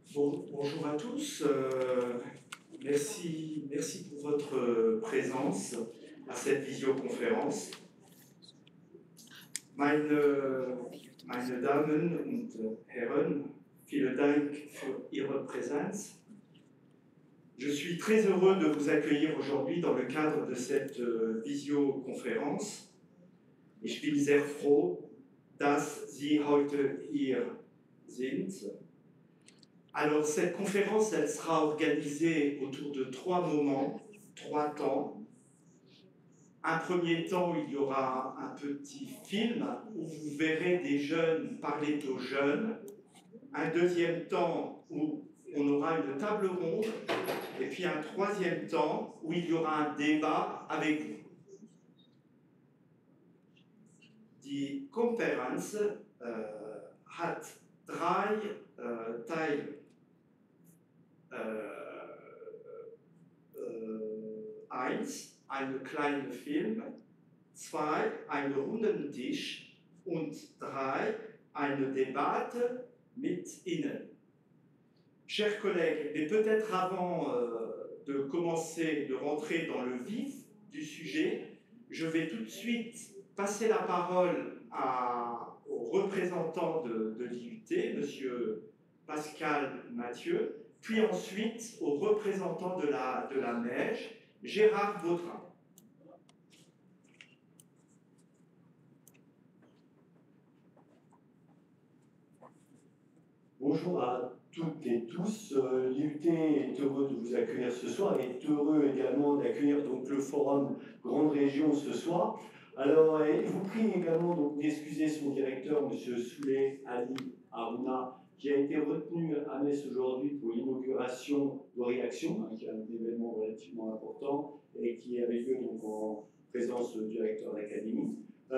Bonjour à tous. Merci pour votre présence à cette visioconférence. Meine Damen und Herren, vielen Dank für Ihre Präsenz. Je suis très heureux de vous accueillir aujourd'hui dans le cadre de cette visioconférence. Ich bin sehr froh, dass Sie heute hier sind. Alors, cette conférence, elle sera organisée autour de 3 moments, 3 temps. Un premier temps, il y aura un petit film où vous verrez des jeunes parler aux jeunes. Un deuxième temps où on aura une table ronde. Et puis un troisième temps où il y aura un débat avec vous. Die Konferenz hat 3 Teile. 1, einen kleinen Film, 2, einen runden Tisch und 3, eine Debatte mit Ihnen. Chers collègues, et peut-être avant de commencer, de rentrer dans le vif du sujet, je vais tout de suite passer la parole au représentant de l'IUT, M. Pascal Mathieu, puis ensuite au représentant de la Neige, Gérard Vautrin. Bonjour à toutes et tous. L'IUT est heureux de vous accueillir ce soir et est heureux également d'accueillir donc le forum Grande Région ce soir. Alors, il vous prie également d'excuser son directeur, M. Souley Ali Harouna, qui a été retenu à Metz aujourd'hui pour l'inauguration de Réaction, qui est un événement relativement important et qui avait lieu donc en présence du directeur d'académie.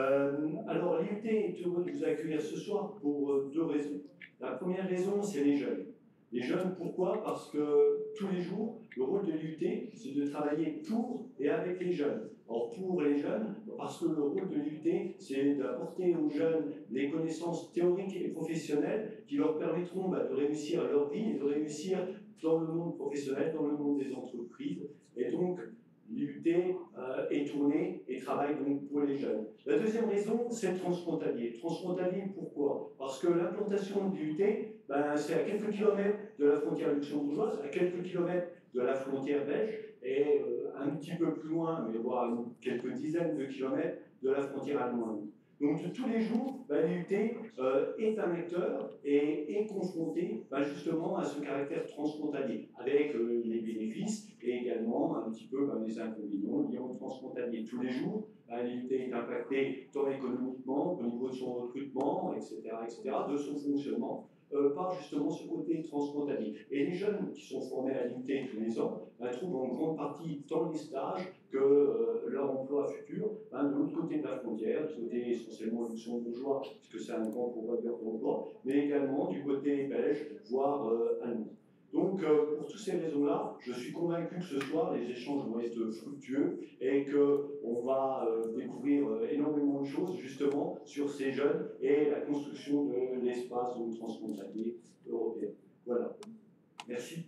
Alors, l'IUT est heureux de vous accueillir ce soir pour 2 raisons. La première raison, c'est les jeunes. Les jeunes, pourquoi? Parce que tous les jours, le rôle de l'IUT, c'est de travailler pour et avec les jeunes. Alors pour les jeunes, parce que le rôle de l'IUT, c'est d'apporter aux jeunes des connaissances théoriques et professionnelles qui leur permettront de réussir leur vie et de réussir dans le monde professionnel, dans le monde des entreprises. Et donc, l'IUT est tournée et travaille donc pour les jeunes. La deuxième raison, c'est transfrontalier. Transfrontalier, pourquoi? Parce que l'implantation de l'IUT, c'est à quelques kilomètres de la frontière luxembourgeoise, à quelques kilomètres de la frontière belge, et un petit peu plus loin, mais voire quelques dizaines de kilomètres de la frontière allemande. Donc tous les jours, l'IUT est un acteur et est confronté justement à ce caractère transfrontalier, avec les bénéfices et également un petit peu les inconvénients liés au transfrontalier. Tous les jours, l'IUT est impacté tant économiquement qu'au niveau de son recrutement, etc., de son fonctionnement, par justement ce côté transfrontalier. Et les jeunes qui sont formés à l'IUT tous les ans trouvent en grande partie tant les stages que leur emploi futur de l'autre côté de la frontière, du côté essentiellement luxembourgeois, puisque c'est un grand pourvoyeur d'emploi, mais également du côté belge, voire allemand. Donc, pour toutes ces raisons-là, je suis convaincu que ce soir, les échanges vont être fructueux et qu'on va découvrir énormément de choses, justement, sur ces jeunes et la construction de l'espace transfrontalier européen. Voilà. Merci.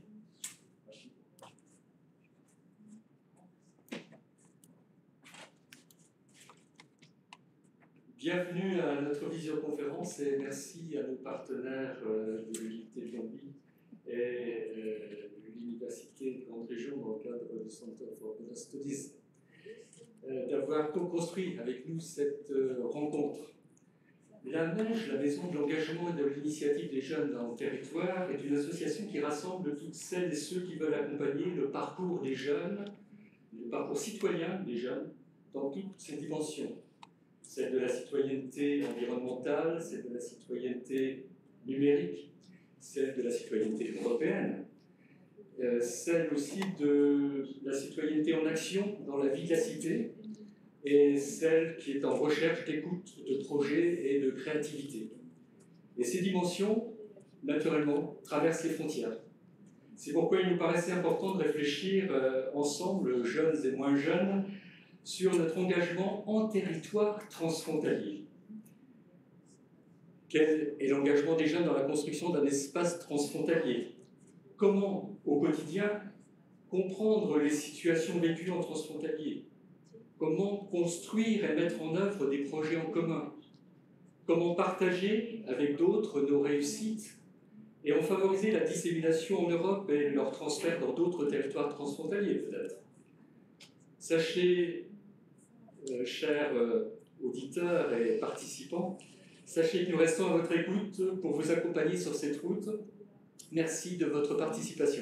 Bienvenue à notre visioconférence et merci à nos partenaires de l'IUT de Gambie et l'Université de Grande Région dans le cadre du Center for Urban Studies d'avoir co-construit avec nous cette rencontre. La Neige, la Maison de l'engagement et de l'initiative des jeunes dans le territoire, est une association qui rassemble toutes celles et ceux qui veulent accompagner le parcours des jeunes, le parcours citoyen des jeunes, dans toutes ses dimensions. Celle de la citoyenneté environnementale, celle de la citoyenneté numérique, celle de la citoyenneté européenne, celle aussi de la citoyenneté en action dans la vie de la cité, et celle qui est en recherche d'écoute, de projet et de créativité. Et ces dimensions, naturellement, traversent les frontières. C'est pourquoi il nous paraissait important de réfléchir ensemble, jeunes et moins jeunes, sur notre engagement en territoire transfrontalier. Quel est l'engagement des jeunes dans la construction d'un espace transfrontalier? comment, au quotidien, comprendre les situations vécues en transfrontalier, comment construire et mettre en œuvre des projets en commun, comment partager avec d'autres nos réussites et en favoriser la dissémination en Europe et leur transfert dans d'autres territoires transfrontaliers peut-être. Sachez, chers auditeurs et participants, sachez que nous restons à votre écoute pour vous accompagner sur cette route. Merci de votre participation.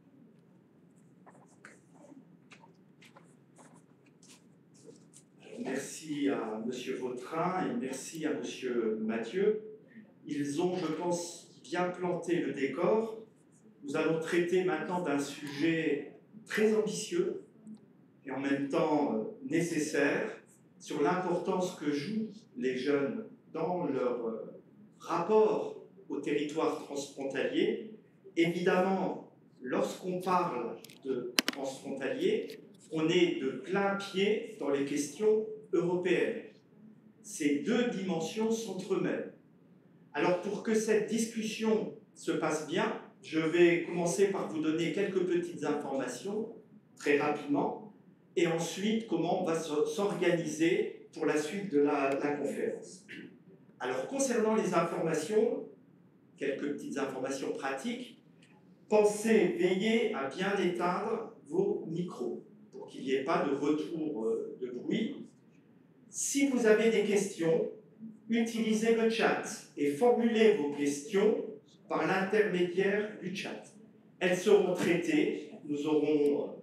Merci à M. Vautrin et merci à M. Mathieu. Ils ont, je pense, bien planté le décor. Nous allons traiter maintenant d'un sujet très ambitieux et en même temps nécessaire sur l'importance que jouent les jeunes dans leur rapport au territoire transfrontalier. Évidemment, lorsqu'on parle de transfrontalier, on est de plein pied dans les questions européennes. Ces deux dimensions s'entremêlent. Alors, pour que cette discussion se passe bien, je vais commencer par vous donner quelques petites informations, très rapidement, et ensuite comment on va s'organiser pour la suite de la conférence. Alors, concernant les informations, quelques petites informations pratiques, pensez, veillez à bien éteindre vos micros pour qu'il n'y ait pas de retour de bruit. Si vous avez des questions, utilisez le chat et formulez vos questions par l'intermédiaire du chat. Elles seront traitées. Nous aurons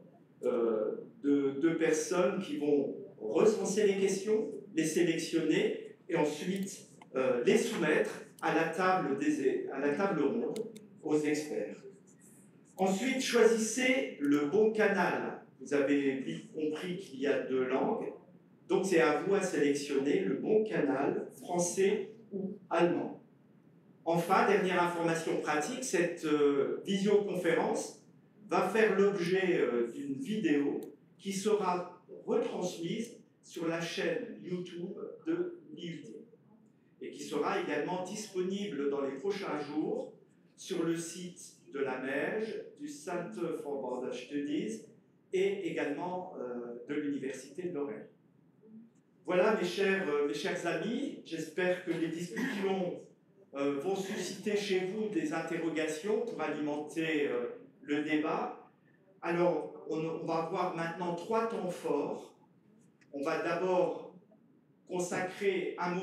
deux personnes qui vont recenser les questions, les sélectionner et ensuite les soumettre à la table ronde aux experts. Ensuite, choisissez le bon canal. Vous avez compris qu'il y a deux langues, donc c'est à vous à sélectionner le bon canal, français ou allemand. Enfin, dernière information pratique, cette visioconférence va faire l'objet d'une vidéo qui sera retransmise sur la chaîne YouTube de l'IUT et qui sera également disponible dans les prochains jours sur le site de la MEJ, du Center for Border Studies et également de l'Université de Lorraine. Voilà mes chers amis, j'espère que les discussions vont susciter chez vous des interrogations pour alimenter le débat. Alors, on va avoir maintenant 3 temps forts. On va d'abord consacrer un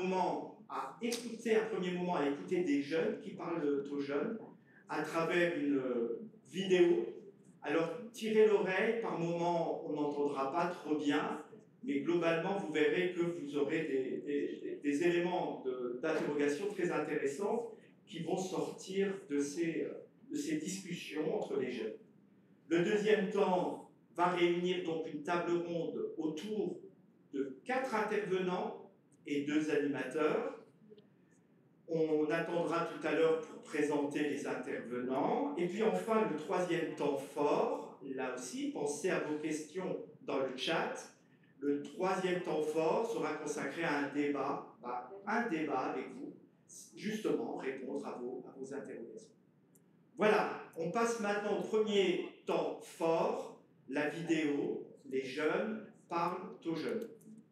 premier moment à écouter des jeunes qui parlent aux jeunes à travers une vidéo. Alors, tirez l'oreille, par moment on n'entendra pas trop bien, mais globalement vous verrez que vous aurez des éléments d'interrogation très intéressants qui vont sortir de ces discussions entre les jeunes. Le deuxième temps va réunir donc une table ronde autour de 4 intervenants et 2 animateurs. On attendra tout à l'heure pour présenter les intervenants. Et puis enfin, le troisième temps fort, là aussi, pensez à vos questions dans le chat. Le troisième temps fort sera consacré à un débat avec vous, justement, répondre à vos interrogations. Voilà, on passe maintenant au premier temps fort, la vidéo. Les jeunes parlent aux jeunes.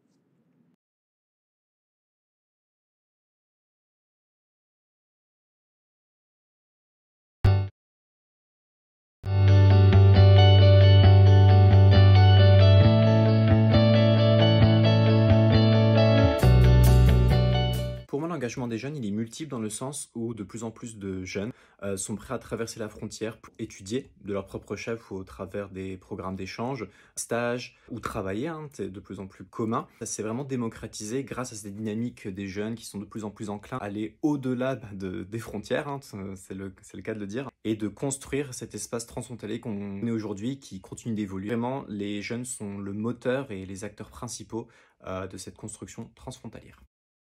Pour moi, l'engagement des jeunes, il est multiple dans le sens où de plus en plus de jeunes sont prêts à traverser la frontière pour étudier de leur propre chef ou au travers des programmes d'échange, stages ou travailler, c'est de plus en plus commun. Ça s'est vraiment démocratisé grâce à cette dynamique des jeunes qui sont de plus en plus enclins à aller au-delà des frontières, c'est le cas de le dire, et de construire cet espace transfrontalier qu'on est aujourd'hui qui continue d'évoluer. Vraiment, les jeunes sont le moteur et les acteurs principaux de cette construction transfrontalière.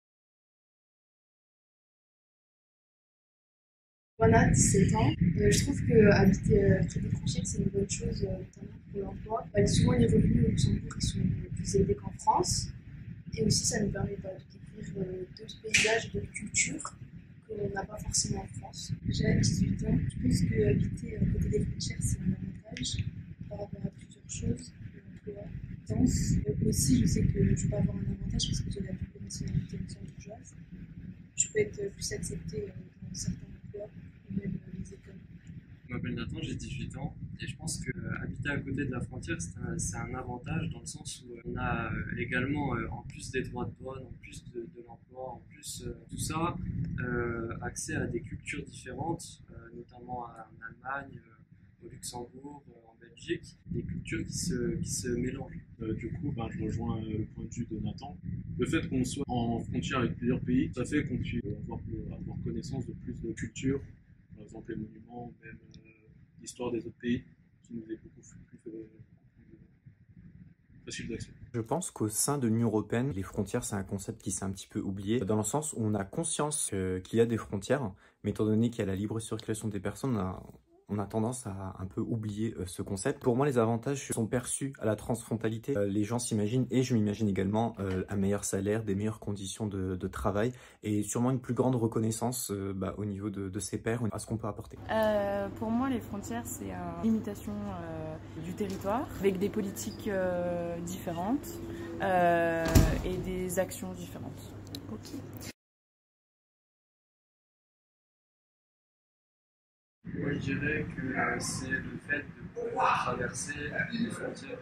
Voilà, 17 ans. Je trouve que habiter près des frontières, c'est une bonne chose, notamment pour l'emploi. Souvent, les revenus au Luxembourg ils sont plus élevés qu'en France. Et aussi, ça nous permet de découvrir d'autres paysages et d'autres cultures qu'on n'a pas forcément en France. J'ai 18 ans. Je pense qu'habiter à côté des frontières, c'est un avantage par rapport à plusieurs choses. L'emploi, danse. Aussi, je sais que je peux avoir un avantage parce que j'ai la double nationalité luxembourgeoise. Je peux être plus acceptée dans certains emplois ou même les écoles. Je m'appelle Nathan, j'ai 18 ans et je pense que habiter à côté de la frontière, c'est un avantage dans le sens où on a également, en plus des droits de douane, en plus de l'emploi, en plus tout ça, accès à des cultures différentes, notamment en Allemagne, au Luxembourg, en Belgique, des cultures qui se mélangent. Du coup, je rejoins le point de vue de Nathan. Le fait qu'on soit en frontière avec plusieurs pays, ça fait qu'on puisse avoir connaissance de plus de cultures, par exemple les monuments, même l'histoire des autres pays, qui nous est beaucoup plus facile d'accès. Je pense qu'au sein de l'Union européenne, les frontières, c'est un concept qui s'est un petit peu oublié, dans le sens où on a conscience qu'il y a des frontières, mais étant donné qu'il y a la libre circulation des personnes, on a tendance à un peu oublier ce concept. Pour moi, les avantages sont perçus à la transfrontalité. Les gens s'imaginent, et je m'imagine également, un meilleur salaire, des meilleures conditions de travail et sûrement une plus grande reconnaissance au niveau de ses pairs, à ce qu'on peut apporter. Pour moi, les frontières, c'est une limitation du territoire avec des politiques différentes et des actions différentes. Ok. Moi, je dirais que c'est le fait de pouvoir traverser les frontières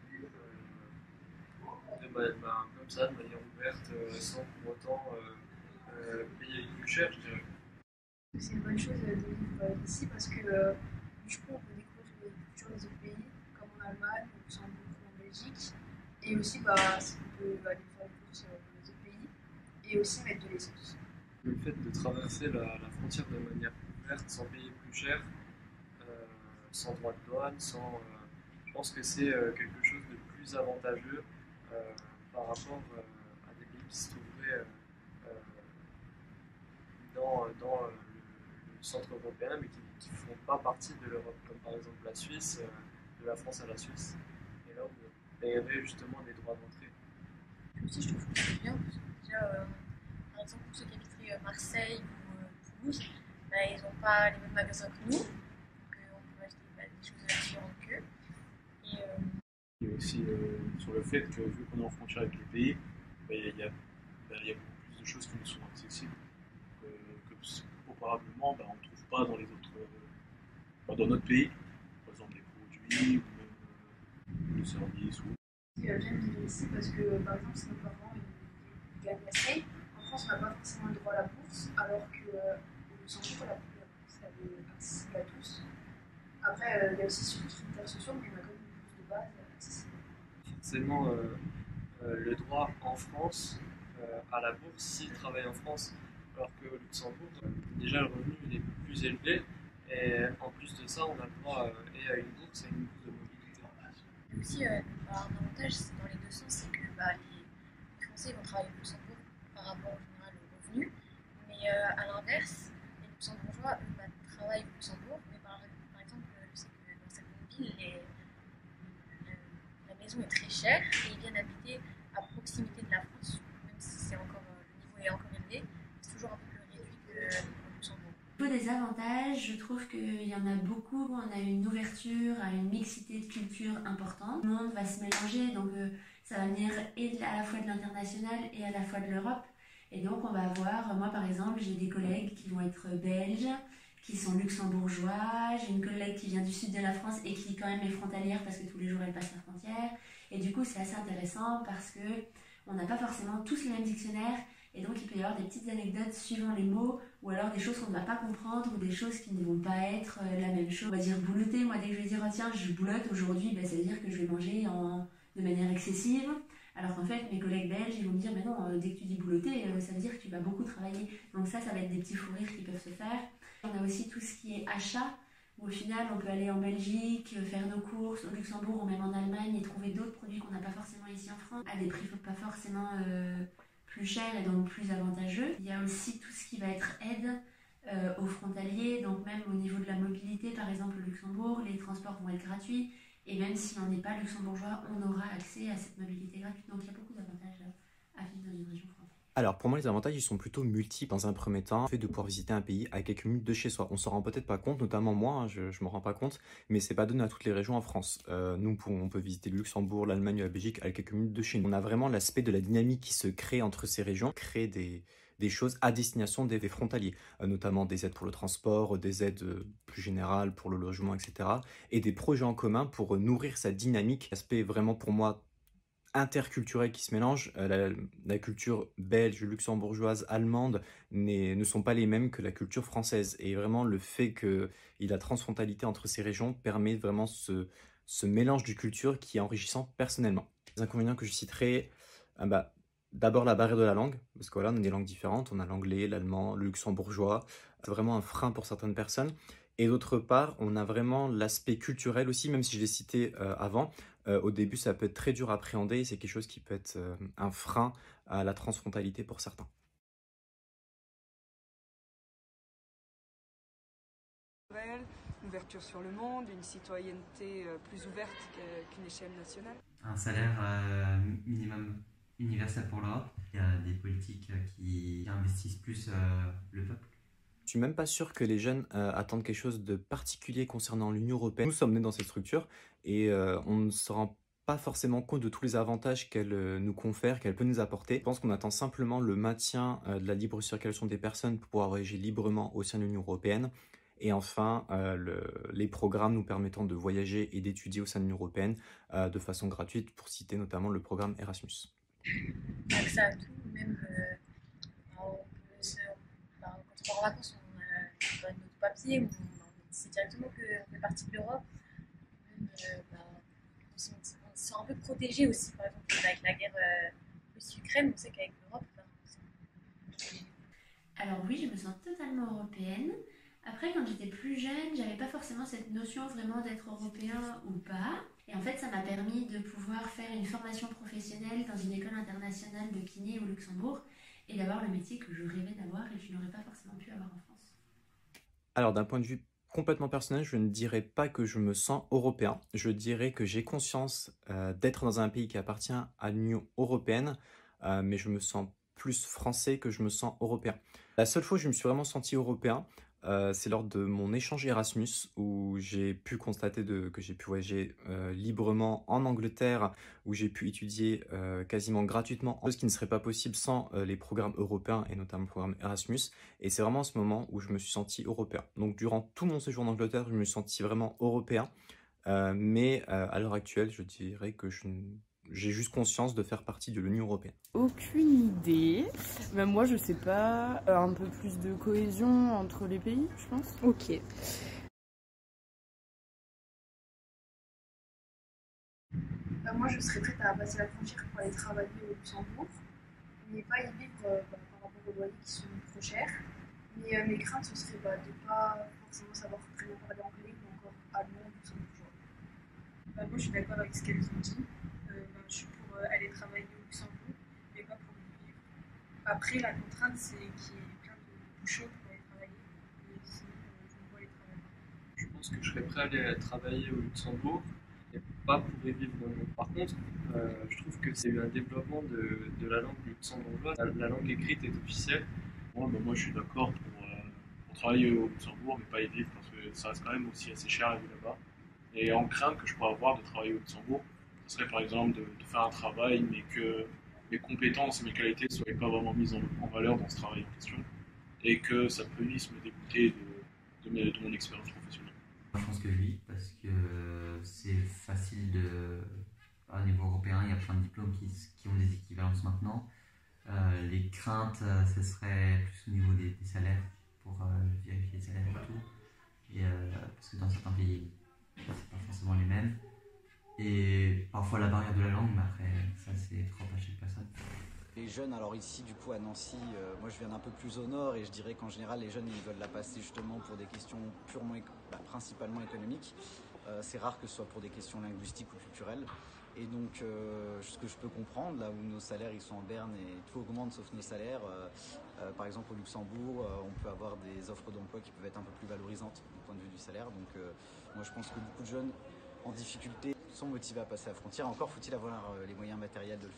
comme ça, de manière ouverte, sans pour autant payer plus cher, je dirais. C'est une bonne chose de vivre ici parce que du coup, on peut découvrir les cultures des autres pays, comme en Allemagne, au Luxembourg ou en Belgique. Et aussi, on peut aller faire les courses dans les autres pays et aussi mettre de l'essence. Le fait de traverser la frontière de manière ouverte, sans payer plus cher, sans droit de douane, je pense que c'est quelque chose de plus avantageux par rapport à des pays qui se trouveraient dans le centre européen mais qui ne font pas partie de l'Europe, comme par exemple la Suisse, de la France à la Suisse, et là où il y avait justement des droits d'entrée. Aussi, je trouve que c'est bien parce que déjà, par exemple, pour ceux qui habiteraient Marseille ou Toulouse, ils n'ont pas les mêmes magasins que nous, donc on peut acheter des choses différentes qu'eux. Il y a aussi sur le fait que vu qu'on est en frontière avec les pays, il y a beaucoup plus de choses qui nous sont accessibles que comparablement on ne trouve pas dans les autres, dans notre pays, par exemple les produits ou même le service. J'aime vivre ici parce que par exemple si nos parents ils gagnent assez, en France on n'a pas forcément le droit à la bourse, alors que au Luxembourg la bourse elle est accessible à tous. Après il y a aussi sur les critères sociaux, mais il y en a quand même une bourse de base accessible. Forcément le droit en France à la bourse s'ils travaillent en France, alors qu'au Luxembourg, déjà le revenu il est plus élevé et en plus de ça on a le droit et à une bourse et à une bourse de mobilité. Et aussi un avantage c'est dans les deux sens, c'est que les Français vont travailler au Luxembourg par rapport au général au revenu, mais à l'inverse, les Luxembourgeois travaillent au Luxembourg, mais par exemple je sais que dans certaines villes la maison est très chère et ils viennent habiter à proximité de la France, même si c'est encore, le niveau est encore élevé, c'est toujours un peu plus réduit que au Luxembourg. Au niveau des avantages, je trouve qu'il y en a beaucoup. On a une ouverture à une mixité de cultures importante. Le monde va se mélanger, donc ça va venir à la fois de l'international et à la fois de l'Europe. Et donc on va avoir, moi par exemple, j'ai des collègues qui vont être belges, qui sont luxembourgeois, j'ai une collègue qui vient du sud de la France et qui quand même est frontalière parce que tous les jours elle passe la frontière. Et du coup c'est assez intéressant parce que on n'a pas forcément tous les mêmes dictionnaires et donc il peut y avoir des petites anecdotes suivant les mots ou alors des choses qu'on ne va pas comprendre ou des choses qui ne vont pas être la même chose. On va dire boulotter, moi dès que je vais dire oh, tiens je boulotte aujourd'hui, ça veut dire que je vais manger de manière excessive. Alors qu'en fait, mes collègues belges, ils vont me dire, mais non, dès que tu dis boulotter, ça veut dire que tu vas beaucoup travailler. Donc ça va être des petits fous rires qui peuvent se faire. On a aussi tout ce qui est achat, où au final, on peut aller en Belgique, faire nos courses, au Luxembourg ou même en Allemagne et trouver d'autres produits qu'on n'a pas forcément ici en France, à des prix pas forcément plus chers et donc plus avantageux. Il y a aussi tout ce qui va être aide aux frontaliers, donc même au niveau de la mobilité, par exemple au Luxembourg, les transports vont être gratuits. Et même si on n'est pas luxembourgeois, on aura accès à cette mobilité gratuite. Donc il y a beaucoup d'avantages à vivre dans une région française. Alors pour moi les avantages ils sont plutôt multiples. Dans un premier temps, le fait de pouvoir visiter un pays à quelques minutes de chez soi. On s'en rend peut-être pas compte, notamment moi, hein, je m'en rends pas compte, mais c'est pas donné à toutes les régions en France. On peut visiter le Luxembourg, l'Allemagne, la Belgique à quelques minutes de chez nous. On a vraiment l'aspect de la dynamique qui se crée entre ces régions, créer des choses à destination des frontaliers, notamment des aides pour le transport, des aides plus générales pour le logement, etc. Et des projets en commun pour nourrir cette dynamique. L'aspect vraiment pour moi interculturels qui se mélangent. La culture belge, luxembourgeoise, allemande ne sont pas les mêmes que la culture française. Et vraiment, le fait qu'il y ait la transfrontalité entre ces régions permet vraiment ce mélange de cultures qui est enrichissant personnellement. Les inconvénients que je citerai, d'abord la barrière de la langue, parce que voilà, on a des langues différentes, on a l'anglais, l'allemand, le luxembourgeois. C'est vraiment un frein pour certaines personnes. Et d'autre part, on a vraiment l'aspect culturel aussi, même si je l'ai cité avant. Au début, ça peut être très dur à appréhender et c'est quelque chose qui peut être un frein à la transfrontalité pour certains. Une ouverture sur le monde, une citoyenneté plus ouverte qu'une échelle nationale. Un salaire minimum universel pour l'Europe. Il y a des politiques qui investissent plus le peuple. Je suis même pas sûr que les jeunes attendent quelque chose de particulier concernant l'Union européenne. Nous sommes nés dans cette structure et on ne se rend pas forcément compte de tous les avantages qu'elle nous confère, qu'elle peut nous apporter. Je pense qu'on attend simplement le maintien de la libre circulation des personnes pour pouvoir voyager librement au sein de l'Union européenne. Et enfin, les programmes nous permettant de voyager et d'étudier au sein de l'Union européenne de façon gratuite, pour citer notamment le programme Erasmus. Accès à tout, même quand on part en vacances, on a notre papier, on sait directement qu'on fait partie de l'Europe. On se sent un peu protégé aussi, par exemple, avec la guerre Russie-Ukraine, on sait qu'avec l'Europe, Alors oui, je me sens totalement européenne. Après, quand j'étais plus jeune, j'avais pas forcément cette notion vraiment d'être européen ou pas. Et en fait, ça m'a permis de pouvoir faire une formation professionnelle dans une école internationale de kiné au Luxembourg et d'avoir le métier que je rêvais d'avoir et que je n'aurais pas forcément pu avoir en France. Alors d'un point de vue complètement personnel, je ne dirais pas que je me sens européen. Je dirais que j'ai conscience d'être dans un pays qui appartient à l'Union européenne, mais je me sens plus français que je me sens européen. La seule fois où je me suis vraiment senti européen, c'est lors de mon échange Erasmus où j'ai pu constater que j'ai pu voyager librement en Angleterre, où j'ai pu étudier quasiment gratuitement, ce qui ne serait pas possible sans les programmes européens et notamment le programme Erasmus. Et c'est vraiment à ce moment où je me suis senti européen. Donc durant tout mon séjour en Angleterre, je me suis senti vraiment européen, mais à l'heure actuelle, je dirais que j'ai juste conscience de faire partie de l'Union européenne. Aucune idée. Même moi, je sais pas. Un peu plus de cohésion entre les pays, je pense. Ok. moi, je serais prête à passer la frontière pour aller travailler au Luxembourg, mais pas y vivre par rapport aux loyers qui sont trop chers. Mais mes craintes, ce serait de ne pas forcément savoir très bien parler anglais ou encore allemand ou luxembourgeois. Moi, je suis d'accord avec ce qu'elles ont dit. Je suis pour aller travailler au Luxembourg, mais pas pour y vivre. Après, la contrainte, c'est qu'il y ait plein de bouchons pour aller travailler. Et sinon, je ne vois aller travailler. Je pense que je serais prêt à aller travailler au Luxembourg, et pas pour y vivre non. Par contre, je trouve que c'est eu un développement de la langue luxembourgeoise. La langue écrite est officielle. Moi, je suis d'accord pour travailler au Luxembourg, mais pas y vivre, parce que ça reste quand même aussi assez cher la vie là-bas. Et en crainte que je pourrais avoir de travailler au Luxembourg, ce serait par exemple de faire un travail, mais que mes compétences et mes qualités ne soient pas vraiment mises en valeur dans ce travail en question, et que ça puisse me dégoûter de mon expérience professionnelle. Je pense que oui, parce que c'est facile au niveau européen, il y a plein de diplômes qui ont des équivalences maintenant. Les craintes, ce serait plus au niveau des salaires, pour vérifier les salaires et tout. Et, parce que dans certains pays, c'est pas forcément les mêmes. Et parfois la barrière de la langue, mais après, ça c'est trop à chaque personne. Les jeunes, alors ici du coup à Nancy, moi je viens d'un peu plus au nord et je dirais qu'en général les jeunes ils veulent la passer justement pour des questions purement, principalement économiques. C'est rare que ce soit pour des questions linguistiques ou culturelles. Et donc ce que je peux comprendre, là où nos salaires ils sont en berne et tout augmente sauf nos salaires, par exemple au Luxembourg, on peut avoir des offres d'emploi qui peuvent être un peu plus valorisantes du point de vue du salaire. Donc moi je pense que beaucoup de jeunes en difficulté sont motivés à passer la frontière. Encore faut-il avoir les moyens matériels de le faire.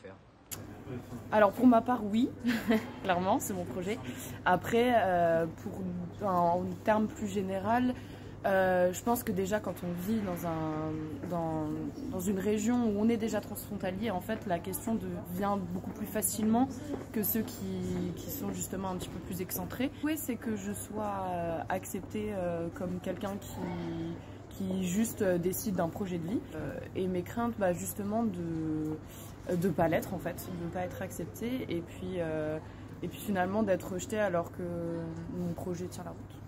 Alors pour ma part, oui, clairement, c'est mon projet. Après, en termes plus général, je pense que déjà quand on vit dans une région où on est déjà transfrontalier, en fait la question vient beaucoup plus facilement que ceux qui sont justement un petit peu plus excentrés. Oui, c'est que je sois acceptée comme quelqu'un qui juste décide d'un projet de vie. Et mes craintes, justement de pas l'être en fait, de pas être acceptée et puis finalement d'être rejetée alors que mon projet tient la route.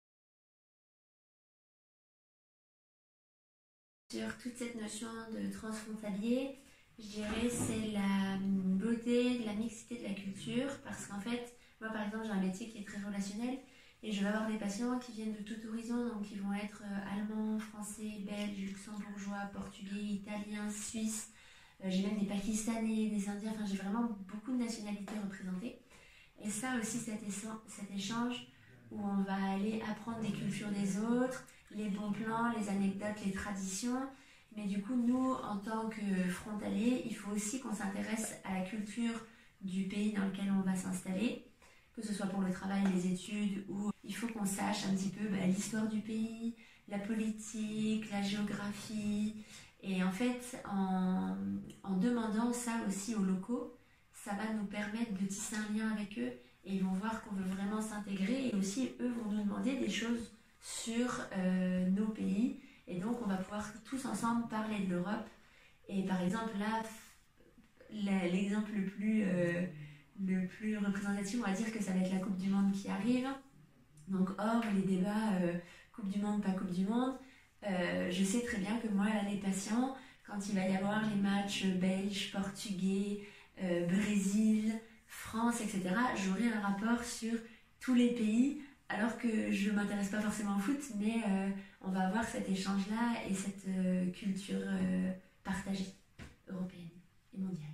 Sur toute cette notion de transfrontalier, je dirais c'est la beauté de la mixité de la culture, parce qu'en fait, moi par exemple j'ai un métier qui est très relationnel et je vais avoir des patients qui viennent de tout horizon, donc ils vont être allemands, français, belges, luxembourgeois, portugais, italiens, suisses, j'ai même des Pakistanais, des Indiens, enfin j'ai vraiment beaucoup de nationalités représentées. Et ça aussi, cet échange où on va aller apprendre des cultures des autres, les bons plans, les anecdotes, les traditions. Mais du coup, nous, en tant que frontaliers, il faut aussi qu'on s'intéresse à la culture du pays dans lequel on va s'installer, que ce soit pour le travail, les études, ou il faut qu'on sache un petit peu l'histoire du pays, la politique, la géographie. Et en fait, en demandant ça aussi aux locaux, ça va nous permettre de tisser un lien avec eux et ils vont voir qu'on veut vraiment s'intégrer et aussi eux vont nous demander des choses sur nos pays et donc on va pouvoir tous ensemble parler de l'Europe. Et par exemple là, l'exemple le plus représentatif, on va dire que ça va être la Coupe du Monde qui arrive. Donc hors les débats Coupe du Monde, pas Coupe du Monde, je sais très bien que moi, là, les patients, quand il va y avoir les matchs belges, portugais, Brésil, France, etc., j'aurai un rapport sur tous les pays, alors que je ne m'intéresse pas forcément au foot, mais on va avoir cet échange-là et cette culture partagée, européenne et mondiale.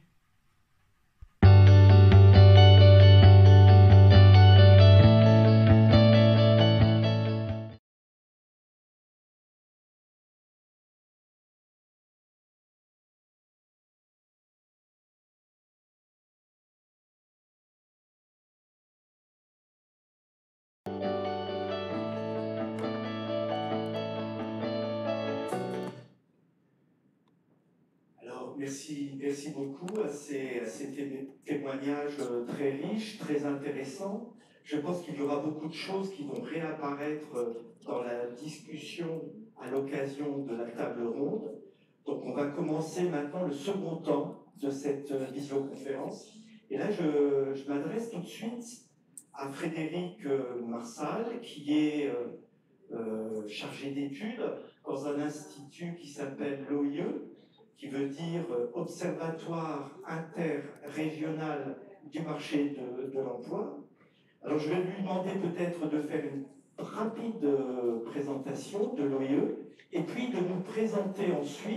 Merci beaucoup à ces témoignages très riches, très intéressants. Je pense qu'il y aura beaucoup de choses qui vont réapparaître dans la discussion à l'occasion de la table ronde. Donc on va commencer maintenant le second temps de cette visioconférence. Et là, je m'adresse tout de suite à Frédéric Marsal, qui est chargé d'études dans un institut qui s'appelle l'OIE, qui veut dire Observatoire interrégional du marché de l'emploi. Alors je vais lui demander peut-être de faire une rapide présentation de l'OIE et puis de nous présenter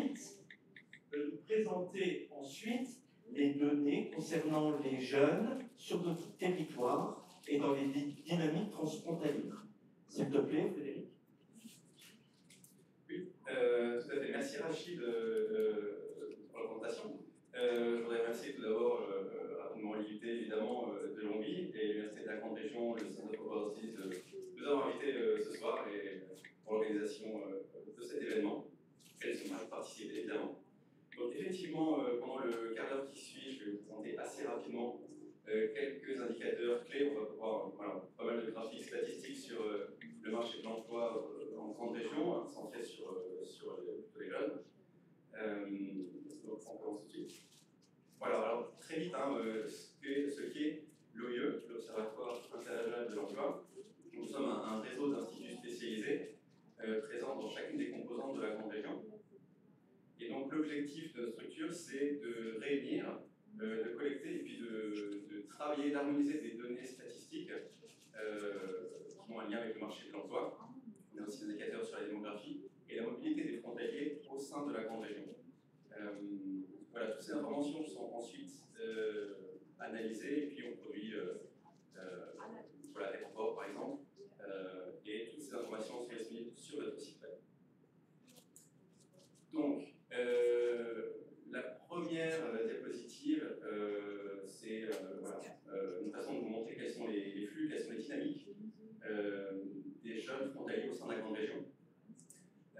ensuite les données concernant les jeunes sur notre territoire et dans les dynamiques transfrontalières. S'il te plaît, Frédéric. Oui, tout à fait. Merci Rachid pour la présentation. Je voudrais remercier tout d'abord rapidement l'IUT évidemment de Longwy et l'Université de la Grande Région, le Centre de Coopérative de nous avoir invités ce soir et pour l'organisation de cet événement. Elles sont mal participées évidemment. Donc effectivement, pendant le quart d'heure qui suit, je vais vous présenter assez rapidement quelques indicateurs clés. On va pouvoir pas mal de graphiques statistiques sur le marché de l'emploi en grande région, centré sur les jeunes. Donc on commence tout de suite. Voilà, alors très vite, ce qu'est l'OIE, l'Observatoire interrégional de l'emploi. Nous sommes un réseau d'instituts spécialisés présents dans chacune des composantes de la grande région. Et donc l'objectif de notre structure, c'est de réunir, de collecter et puis de travailler, d'harmoniser des données statistiques qui ont un lien avec le marché de l'emploi. On a aussi des indicateurs sur la démographie et la mobilité des frontaliers au sein de la grande région. Voilà, toutes ces informations sont ensuite analysées et puis on produit des rapports par exemple et toutes ces informations sont disponibles sur notre site web. Donc, la première diapositive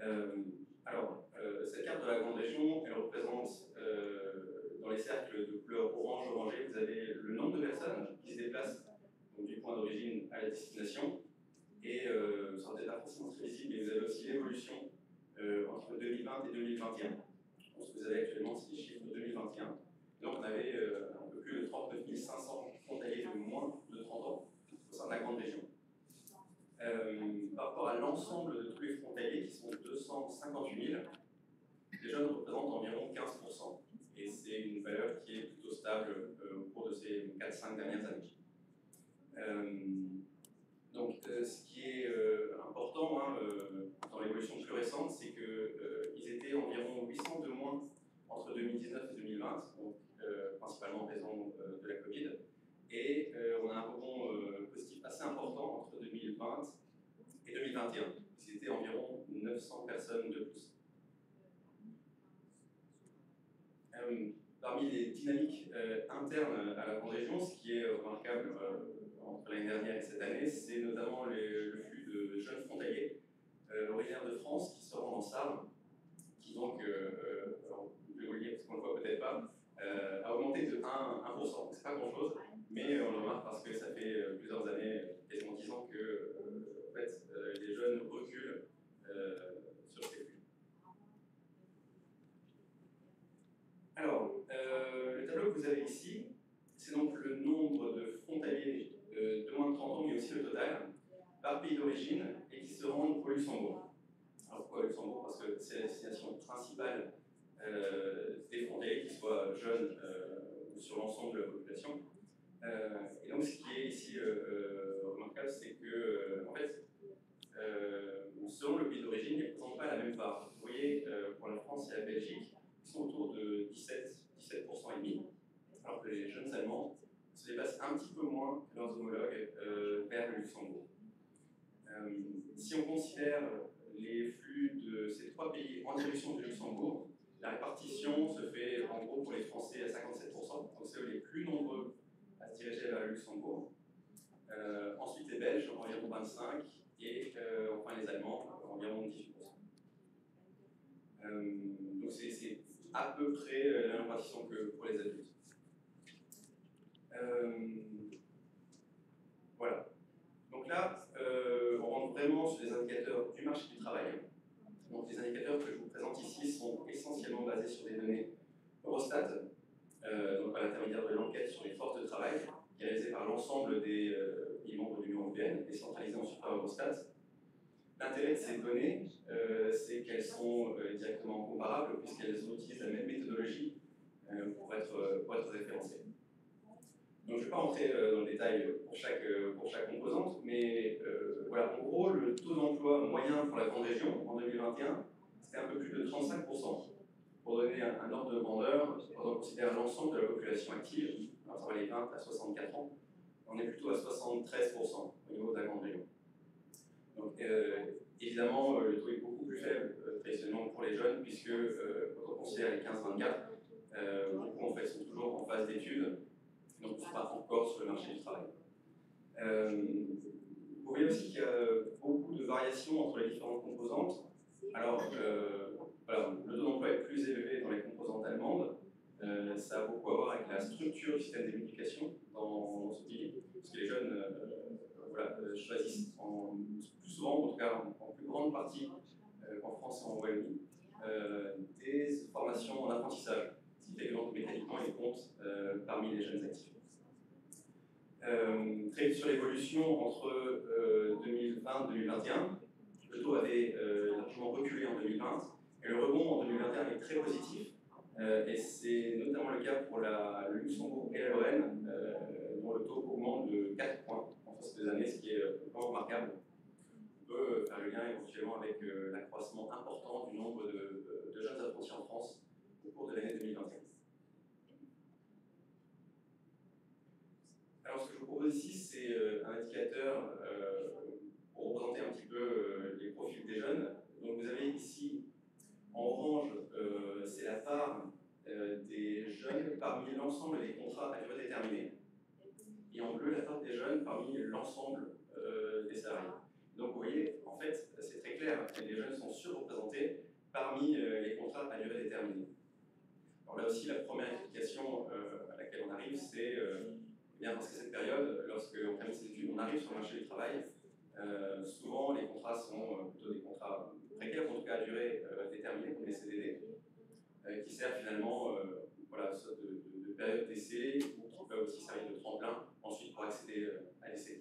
Cette carte de la grande région, elle représente dans les cercles de couleur orange-orangé, vous avez le nombre de personnes qui se déplacent donc, du point d'origine à la destination. Et ça n'est pas forcément très visible, mais vous avez aussi l'évolution entre 2020 et 2021. Ce que vous avez actuellement, c'est les chiffres de 2021. Donc on avait un peu plus de 39 500 frontaliers de moins de 30 ans au sein de la grande région. Par rapport à l'ensemble de tous les frontaliers, qui sont 258 000, les jeunes représentent environ 15%. Et c'est une valeur qui est plutôt stable au cours de ces 4-5 dernières années. Ce qui est important dans l'évolution plus récente, c'est qu'ils étaient environ 800 de moins entre 2019 et 2020, donc, principalement en raison de la Covid. Et on a un rebond positif assez important entre 2020 et 2021. C'était environ 900 personnes de plus. Parmi les dynamiques internes à la grande région, ce qui est remarquable entre l'année dernière et cette année, c'est notamment le flux de jeunes frontaliers originaires de France qui se rendent en Sarre, qui donc, je vais vous le dire parce qu'on ne le voit peut-être pas, a augmenté de 1%. C'est pas grand-chose, mais on le remarque parce que ça fait plusieurs années, quasiment 10 ans que en fait, les jeunes reculent sur ces flux. Alors, le tableau que vous avez ici, c'est donc le nombre de frontaliers de moins de 30 ans, mais aussi le total, par pays d'origine, et qui se rendent au Luxembourg. Alors pourquoi au Luxembourg? Parce que c'est la destination principale des frontaliers, qu'ils soient jeunes ou sur l'ensemble de la population. Et donc ce qui est ici remarquable, c'est que, en fait, selon le pays d'origine, ils ne représentent pas la même part. Vous voyez, pour la France et la Belgique, ils sont autour de 17% et demi, alors que les jeunes Allemands se déplacent un petit peu moins que leurs homologues vers le Luxembourg. Si on considère les flux de ces trois pays en direction du Luxembourg, la répartition se fait en gros pour les Français à 57%, donc c'est eux les plus nombreux à se diriger vers le Luxembourg. Ensuite les Belges, environ 25%, et enfin les Allemands, environ 18%. Donc c'est à peu près la même répartition que pour les adultes. Voilà. Donc là, on rentre vraiment sur les indicateurs du marché du travail. Donc les indicateurs que je vous présente ici sont essentiellement basés sur des données Eurostat, donc par l'intermédiaire de l'enquête sur les forces de travail, qui est réalisée par l'ensemble des pays membres de l'Union européenne, décentralisée ensuite par Eurostat. L'intérêt de ces données, c'est qu'elles sont directement comparables, puisqu'elles utilisent la même méthodologie pour être référencées. Donc je ne vais pas rentrer dans le détail pour chaque composante, mais voilà, en gros, le taux d'emploi moyen pour la grande région en 2021, c'était un peu plus de 35%. Pour donner un ordre de grandeur, quand on considère l'ensemble de la population active, à savoir les 20 à 64 ans, on est plutôt à 73% au niveau de la grande région. Donc évidemment, le taux est beaucoup plus faible traditionnellement pour les jeunes, puisque quand on considère les 15-24, beaucoup en fait sont toujours en phase d'études, donc ne sont pas encore sur le marché du travail. Vous voyez aussi qu'il y a beaucoup de variations entre les différentes composantes. Alors, voilà, le taux d'emploi est plus élevé dans les composantes allemandes. Ça a beaucoup à voir avec la structure du système d'éducation dans ce pays, parce que les jeunes choisissent plus souvent, en tout cas en plus grande partie qu'en France et en Wallonie, des formations en apprentissage, ce qui fait que donc, mécaniquement ils comptent parmi les jeunes actifs. Très vite sur l'évolution entre 2020 et 2021, le taux avait largement reculé en 2020, et le rebond en 2021 est très positif, et c'est notamment le cas pour le Luxembourg et la Lorraine, dont le taux augmente de 4 points entre ces deux années, ce qui est vraiment remarquable. On peut faire le lien éventuellement avec l'accroissement important du nombre de jeunes apprentis en France au cours de l'année 2021. Alors ce que je vous propose ici, c'est un indicateur pour représenter un petit peu les profils des jeunes. Donc vous avez ici, en orange, c'est la part des jeunes parmi l'ensemble des contrats à durée déterminée. Et en bleu, la part des jeunes parmi l'ensemble des salariés. Donc vous voyez, en fait, c'est très clair. clair, les jeunes sont surreprésentés parmi les contrats à durée déterminée. Alors là aussi, la première explication à laquelle on arrive, c'est bien parce que cette période, lorsqu'on termine ses études, on arrive sur le marché du travail. Souvent, les contrats sont plutôt des contrats précaires, en tout cas à durée déterminée, comme les CDD, qui servent finalement voilà, de période d'essai ou qui peuvent aussi servir de tremplin ensuite pour accéder à l'essai.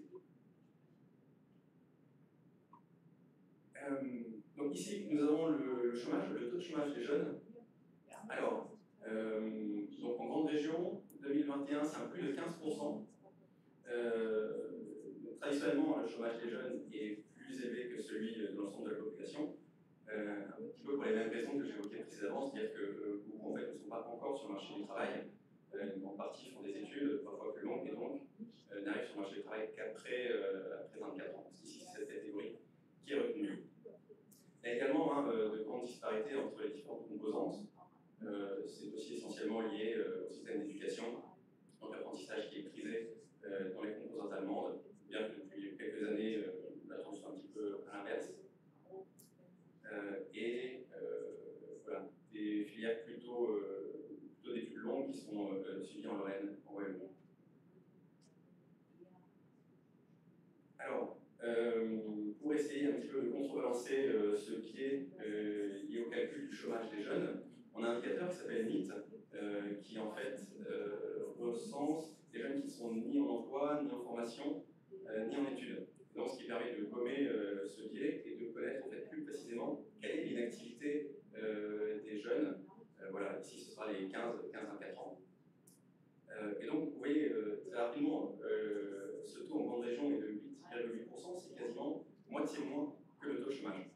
Donc ici, nous avons le chômage, le taux de chômage des jeunes. Alors, donc en grande région, 2021, c'est un plus de 15%. Traditionnellement, le chômage des jeunes est plus élevé que celui de l'ensemble de la population. Un petit peu pour les mêmes raisons que j'évoquais précédemment, c'est-à-dire que beaucoup en fait, ne sont pas encore sur le marché du travail. En partie font des études, parfois plus longues, et donc n'arrivent sur le marché du travail qu'après 24 ans. Parce qu'ici, c'est cette catégorie qui est retenue. Il y a également de grandes disparités entre les différentes composantes. C'est aussi essentiellement lié au système d'éducation, donc l'apprentissage qui est prisé dans les composantes allemandes, bien que depuis quelques années, la tendance soit un petit peu à l'inverse. Voilà, des filières plutôt d'études longues qui sont suivies en Lorraine, en Royaume-Uni. Alors, pour essayer un petit peu de contrebalancer ce biais lié au calcul du chômage des jeunes, on a un indicateur qui s'appelle NEET, qui en fait recense les jeunes qui ne sont ni en emploi, ni en formation, ni en études. Donc, ce qui permet de gommer ce biais et de connaître en fait plus précisément quelle est l'inactivité des jeunes. Voilà, ici ce sera les 15-24 ans. Et donc, vous voyez très rapidement, ce taux en grande région est de 8,8%, c'est quasiment moitié moins que le taux de chômage.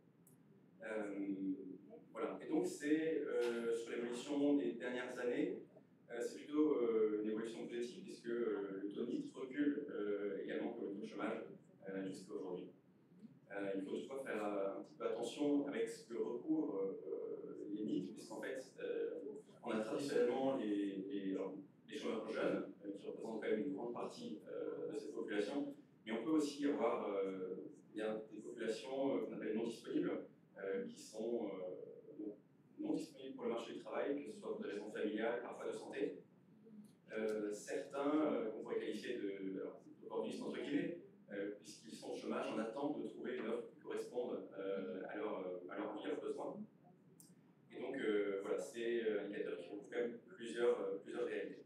Voilà. Et donc, c'est sur l'évolution des dernières années, c'est plutôt une évolution positive puisque le taux de NEET recule également que le taux de chômage jusqu'à aujourd'hui. Il faut toutefois faire un petit peu attention avec ce que recouvrent les NEET, puisqu'en fait, on a traditionnellement les chômeurs jeunes, qui représentent quand même une grande partie de cette population, mais on peut aussi avoir des populations qu'on appelle non disponibles, qui sont non disponibles pour le marché du travail, que ce soit pour des raisons familiales, parfois de santé. Certains qu'on pourrait qualifier d'opportunistes entre guillemets, puisqu'ils sont au chômage en attente de trouver une offre qui corresponde à leurs envies, à leurs besoins. Et donc voilà, c'est un indicateur qui recouvre quand même plusieurs réalités.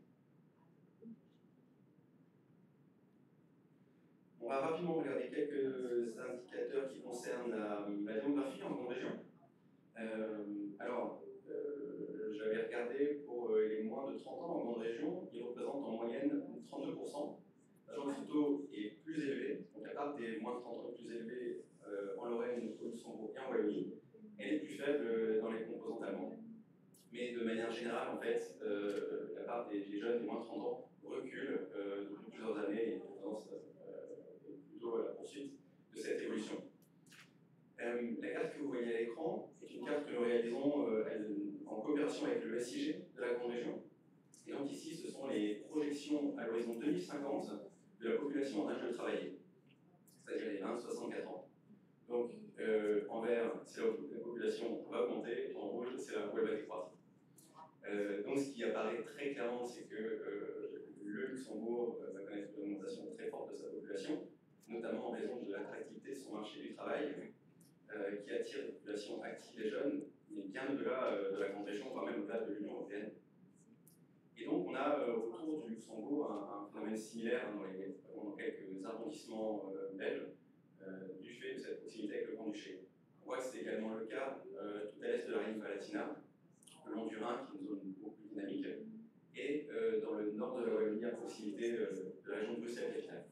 On va rapidement regarder quelques indicateurs qui concernent la démographie en grande région. Alors, j'avais regardé pour les moins de 30 ans en grande région, ils représentent en moyenne 32%. Sachant que ce taux est plus élevé, donc la part des moins de 30 ans est plus élevée en Lorraine, au Luxembourg et en Wallonie, elle est plus faible dans les composantes allemandes. Mais de manière générale, en fait, la part des jeunes des moins de 30 ans recule depuis plusieurs années et tendance plutôt à la poursuite de cette évolution. La carte que vous voyez à l'écran est une carte que nous réalisons en coopération avec le SIG de la grande région. Et donc ici, ce sont les projections à l'horizon 2050 de la population en âge de travailler, c'est-à-dire les 20-64 ans. Donc en vert, c'est là où la population va augmenter, en rouge, c'est là où elle va décroître. Donc ce qui apparaît très clairement, c'est que le Luxembourg va connaître une augmentation très forte de sa population, notamment en raison de l'attractivité de son marché du travail, qui attire des populations actives et jeunes, mais bien au-delà de la grande région, voire même au-delà de l'Union européenne. Et donc on a autour du Luxembourg un phénomène similaire dans quelques arrondissements belges, du fait de cette proximité avec le Grand-Duché. On voit que c'est également le cas tout à l'est de la Rhine-Palatinat, le long du Rhin, qui est une zone beaucoup plus dynamique, et dans le nord de la Wallonie, à proximité de la région de Bruxelles capitale.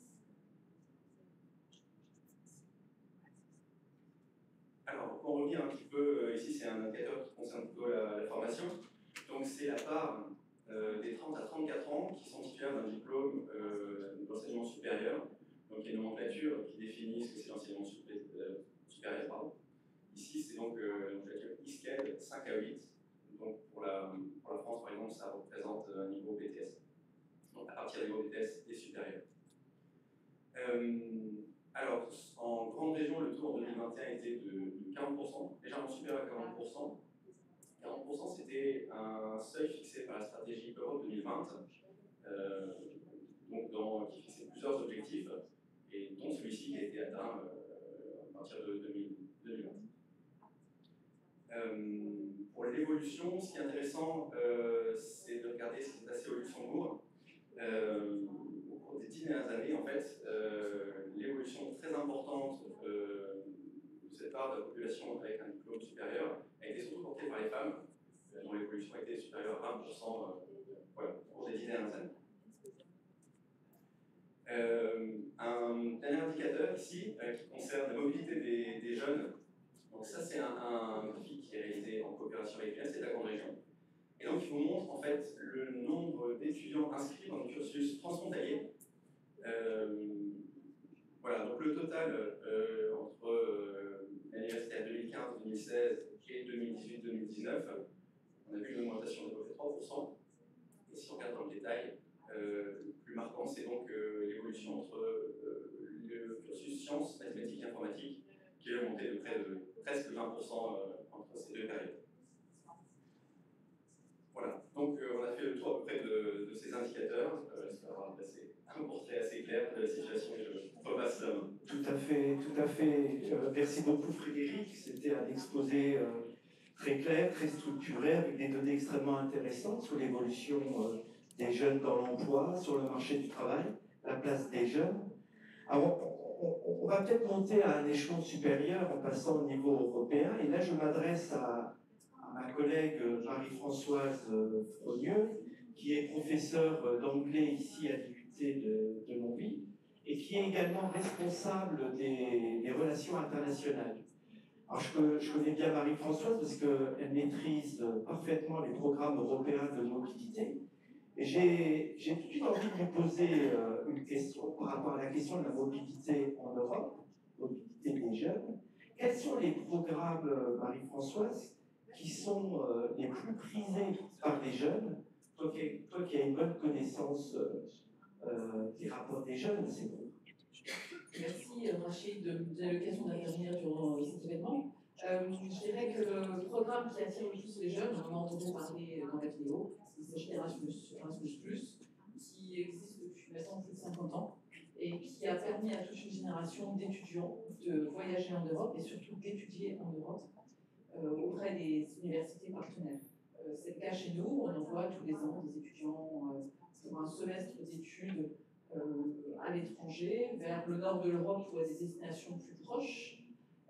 Alors, pour en revenir un petit peu, ici c'est un indicateur qui concerne plutôt la formation. Donc c'est la part des 30 à 34 ans qui sont titulaires d'un diplôme d'enseignement supérieur. Donc il y a une nomenclature qui définit ce que c'est l'enseignement supérieur. Pardon. Ici c'est donc la nomenclature ISCED 5 à 8. Donc pour la France par exemple, ça représente un niveau BTS. Donc à partir du niveau BTS et supérieur. Alors, en grande région, le taux en 2021 était 40%, légèrement supérieur à 40%. 40%, c'était un seuil fixé par la stratégie Europe 2020, qui fixait plusieurs objectifs, et dont celui-ci qui a été atteint à partir de 2020. Pour l'évolution, ce qui est intéressant, c'est de regarder ce qui s'est passé au Luxembourg. Au cours des 10 dernières années, en fait, l'évolution très importante de cette part de la population avec un diplôme supérieur a été surtout portée par les femmes, dont l'évolution a été supérieure à 20% au cours des 10 dernières années. Un dernier indicateur ici qui concerne la mobilité des jeunes. Donc ça, c'est un graphique qui est réalisé en coopération avec l'Université de la Grande Région. Et donc, il vous montre en fait le nombre d'étudiants inscrits dans le cursus transfrontalier. Voilà, donc le total entre l'université à 2015-2016 et 2018-2019, on a vu une augmentation de peu près 3%. Et si on regarde dans le détail, le plus marquant, c'est donc l'évolution entre le cursus sciences, mathématiques et informatiques, qui a augmenté de près de presque 20% entre ces deux périodes. Voilà, donc on a fait le tour à peu près de ces indicateurs. J'espère avoir passé un portrait assez clair de la situation et je repasse la main. Tout à fait, tout à fait. Merci beaucoup Frédéric, c'était un exposé très clair, très structuré, avec des données extrêmement intéressantes sur l'évolution des jeunes dans l'emploi, sur le marché du travail, la place des jeunes. Alors, on va peut-être monter à un échelon supérieur en passant au niveau européen, et là je m'adresse à ma collègue Marie-Françoise Frogneux, qui est professeure d'anglais ici à l'UT de Montpellier, et qui est également responsable des relations internationales. Alors je connais bien Marie-Françoise parce qu'elle maîtrise parfaitement les programmes européens de mobilité. Et j'ai tout de suite envie de lui poser une question par rapport à la question de la mobilité en Europe, mobilité des jeunes. Quels sont les programmes, Marie-Françoise, qui sont les plus prisés par les jeunes? Toi qui as une bonne connaissance des rapports des jeunes, c'est bon. Merci Rachid de me donner l'occasion d'intervenir durant cet événement. Je dirais que le programme qui attire le plus les jeunes, on en a entendu parler dans la vidéo, c'est Erasmus+, qui existe depuis maintenant plus de 50 ans et qui a permis à toute une génération d'étudiants de voyager en Europe et surtout d'étudier en Europe auprès des universités partenaires. C'est le cas chez nous, on envoie tous les ans des étudiants pour un semestre d'études à l'étranger, vers le nord de l'Europe ou à des destinations plus proches.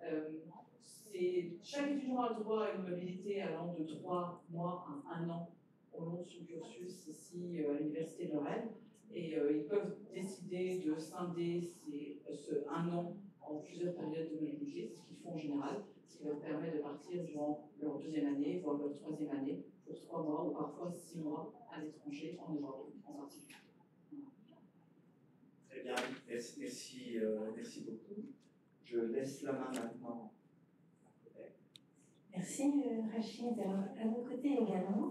Chaque étudiant a le droit à une mobilité allant de 3 mois à 1 an au long de son cursus ici à l'Université de Lorraine. Et ils peuvent décider de scinder ce 1 an en plusieurs périodes de mobilité, c'est ce qu'ils font en général, ce qui leur permet de partir durant leur 2e année, voire leur 3e année, pour 3 mois ou parfois 6 mois à l'étranger, en Europe en particulier. Très bien, merci beaucoup. Je laisse la main maintenant. Merci Rachid. Alors, à nos côtés également,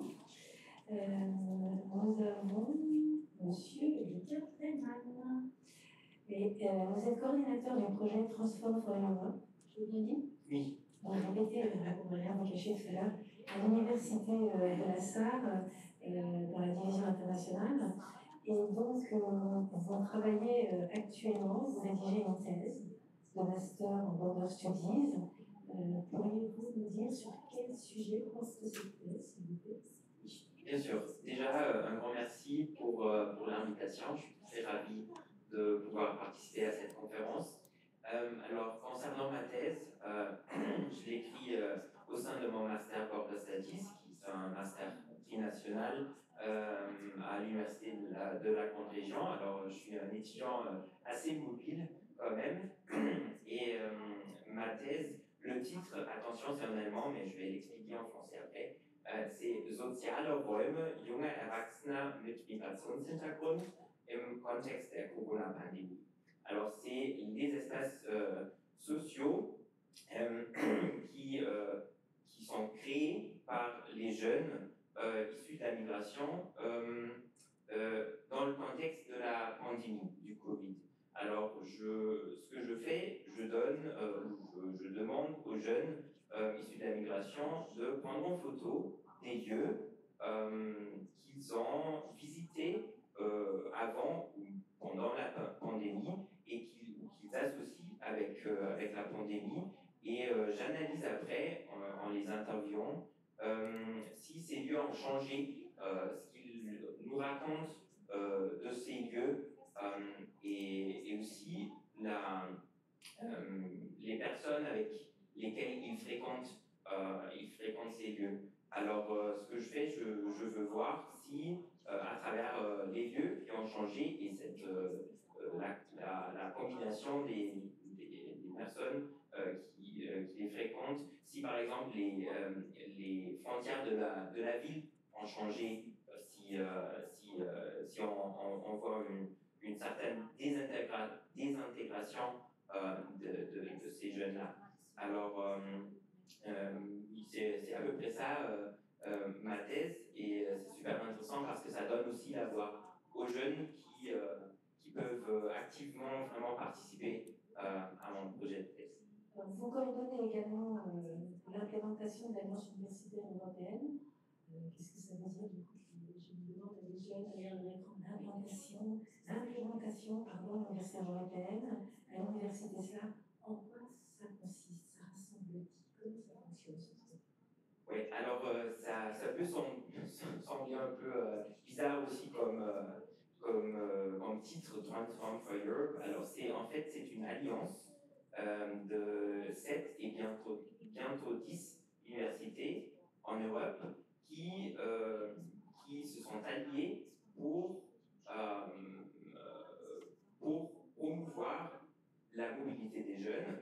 nous avons Monsieur Lucas Thelman. Et vous êtes coordinateur du projet Transform for Europe, je vous l'ai dit? Oui. Bon, répétez, on va rien vous cacher tout à l'heure, à l'université de la Sarre, dans la division internationale. Et donc, vous travaillez actuellement, vous rédigez une thèse de master en Border Studies. Pourriez-vous nous dire sur quel sujet porte cette thèse, s'il vous plaît? Bien sûr. Déjà, un grand merci pour l'invitation. Je suis très ravi de pouvoir participer à cette conférence. Alors, concernant ma thèse, je l'ai écrit au sein de mon master Border Studies, qui est un master trinational à l'Université de la Grande Région. Alors, je suis un étudiant assez mobile quand même. Et ma thèse, le titre, attention, c'est en allemand, mais je vais l'expliquer en français après. C'est Soziale Räume junger Erwachsener mit Migrationshintergrund im Kontext der Corona-Pandemie. Alors, c'est des espaces sociaux qui sont créés par les jeunes issus de la migration dans le contexte de la pandémie du Covid. Alors, ce que je fais, je demande aux jeunes issus de la migration de prendre en photo des lieux qu'ils ont visités avant ou pendant la pandémie et qu'ils associent avec la pandémie. Et j'analyse après, en les interviewant, si ces lieux ont changé, ce qu'ils nous racontent de ces lieux et aussi les personnes avec lesquelles ils fréquentent ces lieux. Alors, ce que je fais, je veux voir si, à travers les lieux qui ont changé et la combination des personnes qui les fréquentent, si par exemple les frontières de la ville ont changé, si on voit une certaine désintégration de ces jeunes-là. Alors, c'est à peu près ça ma thèse, et c'est super intéressant parce que ça donne aussi la voix aux jeunes qui peuvent activement vraiment participer à mon projet de thèse. Vous coordonnez également l'implémentation de l'Alliance universitaire européenne. Qu'est-ce que ça veut dire du coup? Je me demande à des jeunes l'implémentation de l'université européenne à l'université SLA. En quoi ça consiste? Ça rassemble qui? Comment ça fonctionne ce truc? Oui, alors ça peut sembler un peu bizarre aussi comme titre Transform for Europe. Alors en fait c'est une alliance de 7 et bientôt 10 universités en Europe qui se sont alliées pour promouvoir la mobilité des jeunes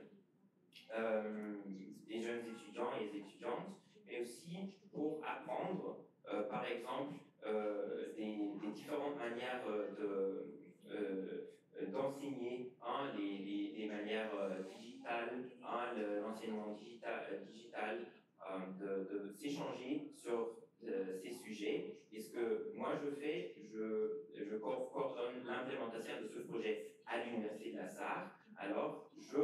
étudiants et étudiantes, mais aussi pour apprendre, par exemple, des différentes manières d'enseigner, les manières digitales, l'enseignement digital, de s'échanger sur ces sujets. Et ce que moi je fais, je coordonne l'implémentation de ce projet à l'Université de la Sarre. Alors, je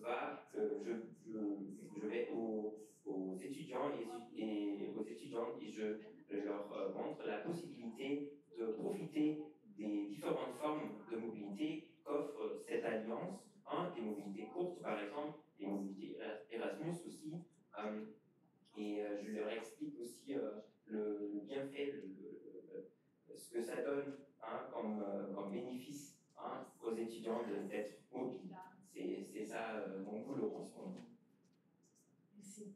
vais aux étudiants et aux étudiantes et je leur montre la possibilité de profiter des différentes formes de mobilité qu'offre cette alliance, des mobilités courtes par exemple, des mobilités Erasmus aussi, et je leur explique aussi le bienfait, ce que ça donne comme bénéfice aux étudiants d'être mobiles. C'est ça mon boulot en ce moment. Merci.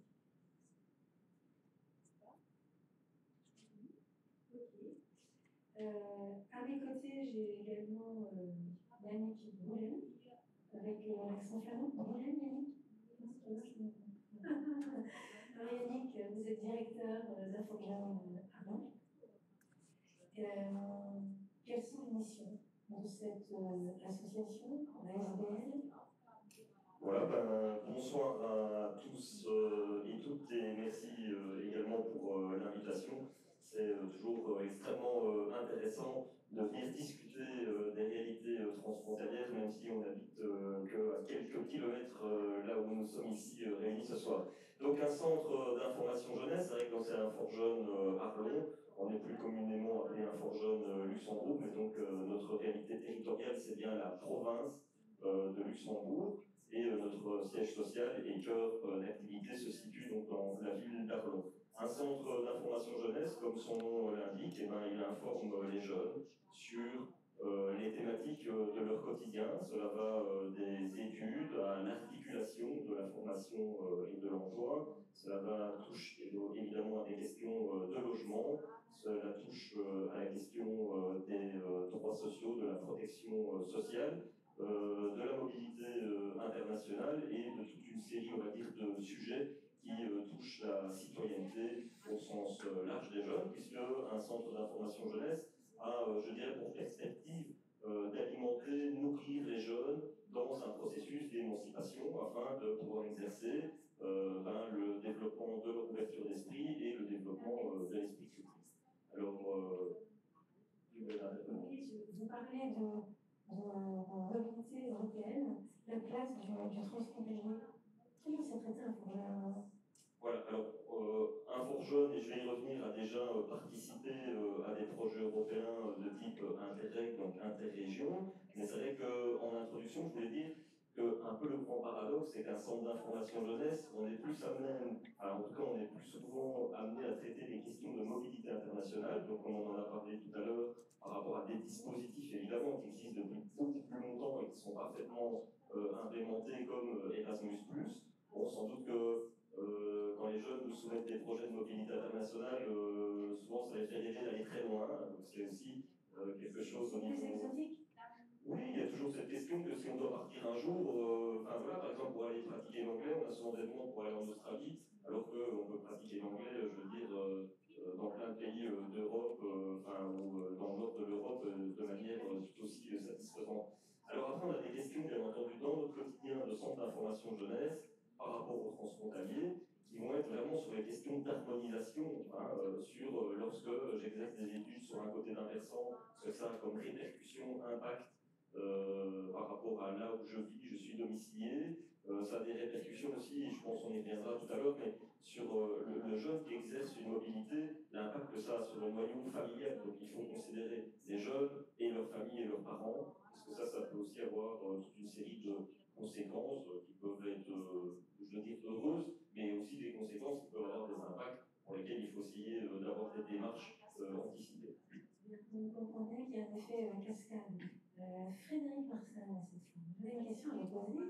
À mes côtés, j'ai également Yannick Boulen, avec l'accent flamand. Boulen, Yannick? Alors Yannick, vous êtes directeur d'Infogrames Arlon. Quelles sont les missions de cette association, ASBL? Voilà, bonsoir à tous et toutes, et merci également pour l'invitation. C'est toujours extrêmement intéressant de venir discuter des réalités transfrontalières, même si on n'habite qu'à quelques kilomètres là où nous sommes ici réunis ce soir. Donc un centre d'information jeunesse, c'est vrai que c'est Infojeune Arlon, on est plus communément appelé Infojeune Luxembourg, mais donc notre réalité territoriale c'est bien la province de Luxembourg, et notre siège social et cœur d'activité se situe donc dans la ville d'Arlon. Un centre d'information jeunesse, comme son nom l'indique, il informe les jeunes sur les thématiques de leur quotidien. Cela va des études à l'articulation de la formation et de l'emploi. Cela va toucher évidemment à des questions de logement. Cela touche à la question des droits sociaux, de la protection sociale, de la mobilité internationale et de toute une série, on va dire, de sujets qui touchent la citoyenneté au sens large des jeunes, puisque un centre d'information jeunesse a, je dirais, pour perspective d'alimenter, nourrir les jeunes dans un processus d'émancipation afin de pouvoir exercer le développement de leur ouverture d'esprit et le développement de l'esprit critique. Alors, vous parlez de mobilité européenne, la place du transfrontalier. Comment c'est traité un problème? déjà participé à des projets européens de type Interreg, donc interrégion. Mais c'est vrai qu'en introduction, je voulais dire qu'un peu le grand paradoxe, c'est qu'un centre d'information jeunesse, on est plus amené, en tout cas, on est plus souvent amené à traiter des questions de mobilité internationale. Donc, comme on en a parlé tout à l'heure, par rapport à des dispositifs évidemment qui existent depuis beaucoup plus longtemps et qui sont parfaitement implémentés comme Erasmus+. Bon, sans doute que quand les jeunes nous soumettent des projets de mobilité internationale, souvent ça les fait rêver d'aller très loin. Donc c'est aussi quelque chose au niveau... Oui, il y a toujours cette question que si on doit partir un jour, voilà, par exemple pour aller pratiquer l'anglais, on a souvent des demandes pour aller en Australie, alors qu'on peut pratiquer l'anglais, je veux dire, dans plein de pays d'Europe, ou dans le nord de l'Europe, de manière tout aussi satisfaisante. Alors après, on a des questions, bien entendu, dans notre quotidien de centre d'information jeunesse, par rapport aux transfrontaliers, qui vont être vraiment sur les questions d'harmonisation, sur lorsque j'exerce des études sur un côté d'un versant, ce que ça a comme répercussion, impact par rapport à là où je vis, je suis domicilié. Ça a des répercussions aussi, je pense qu'on y reviendra tout à l'heure, mais sur le jeune qui exerce une mobilité, l'impact que ça a sur le noyau familial. Donc il faut considérer les jeunes et leurs familles et leurs parents, parce que ça peut aussi avoir toute une série de conséquences qui peuvent être, je veux dire, heureuses, mais aussi des conséquences qui peuvent avoir des impacts pour lesquels il faut essayer d'avoir des démarches anticipées. Vous comprenez qu'il y a un effet cascade. Frédéric Marcel, vous avez une question à vous poser.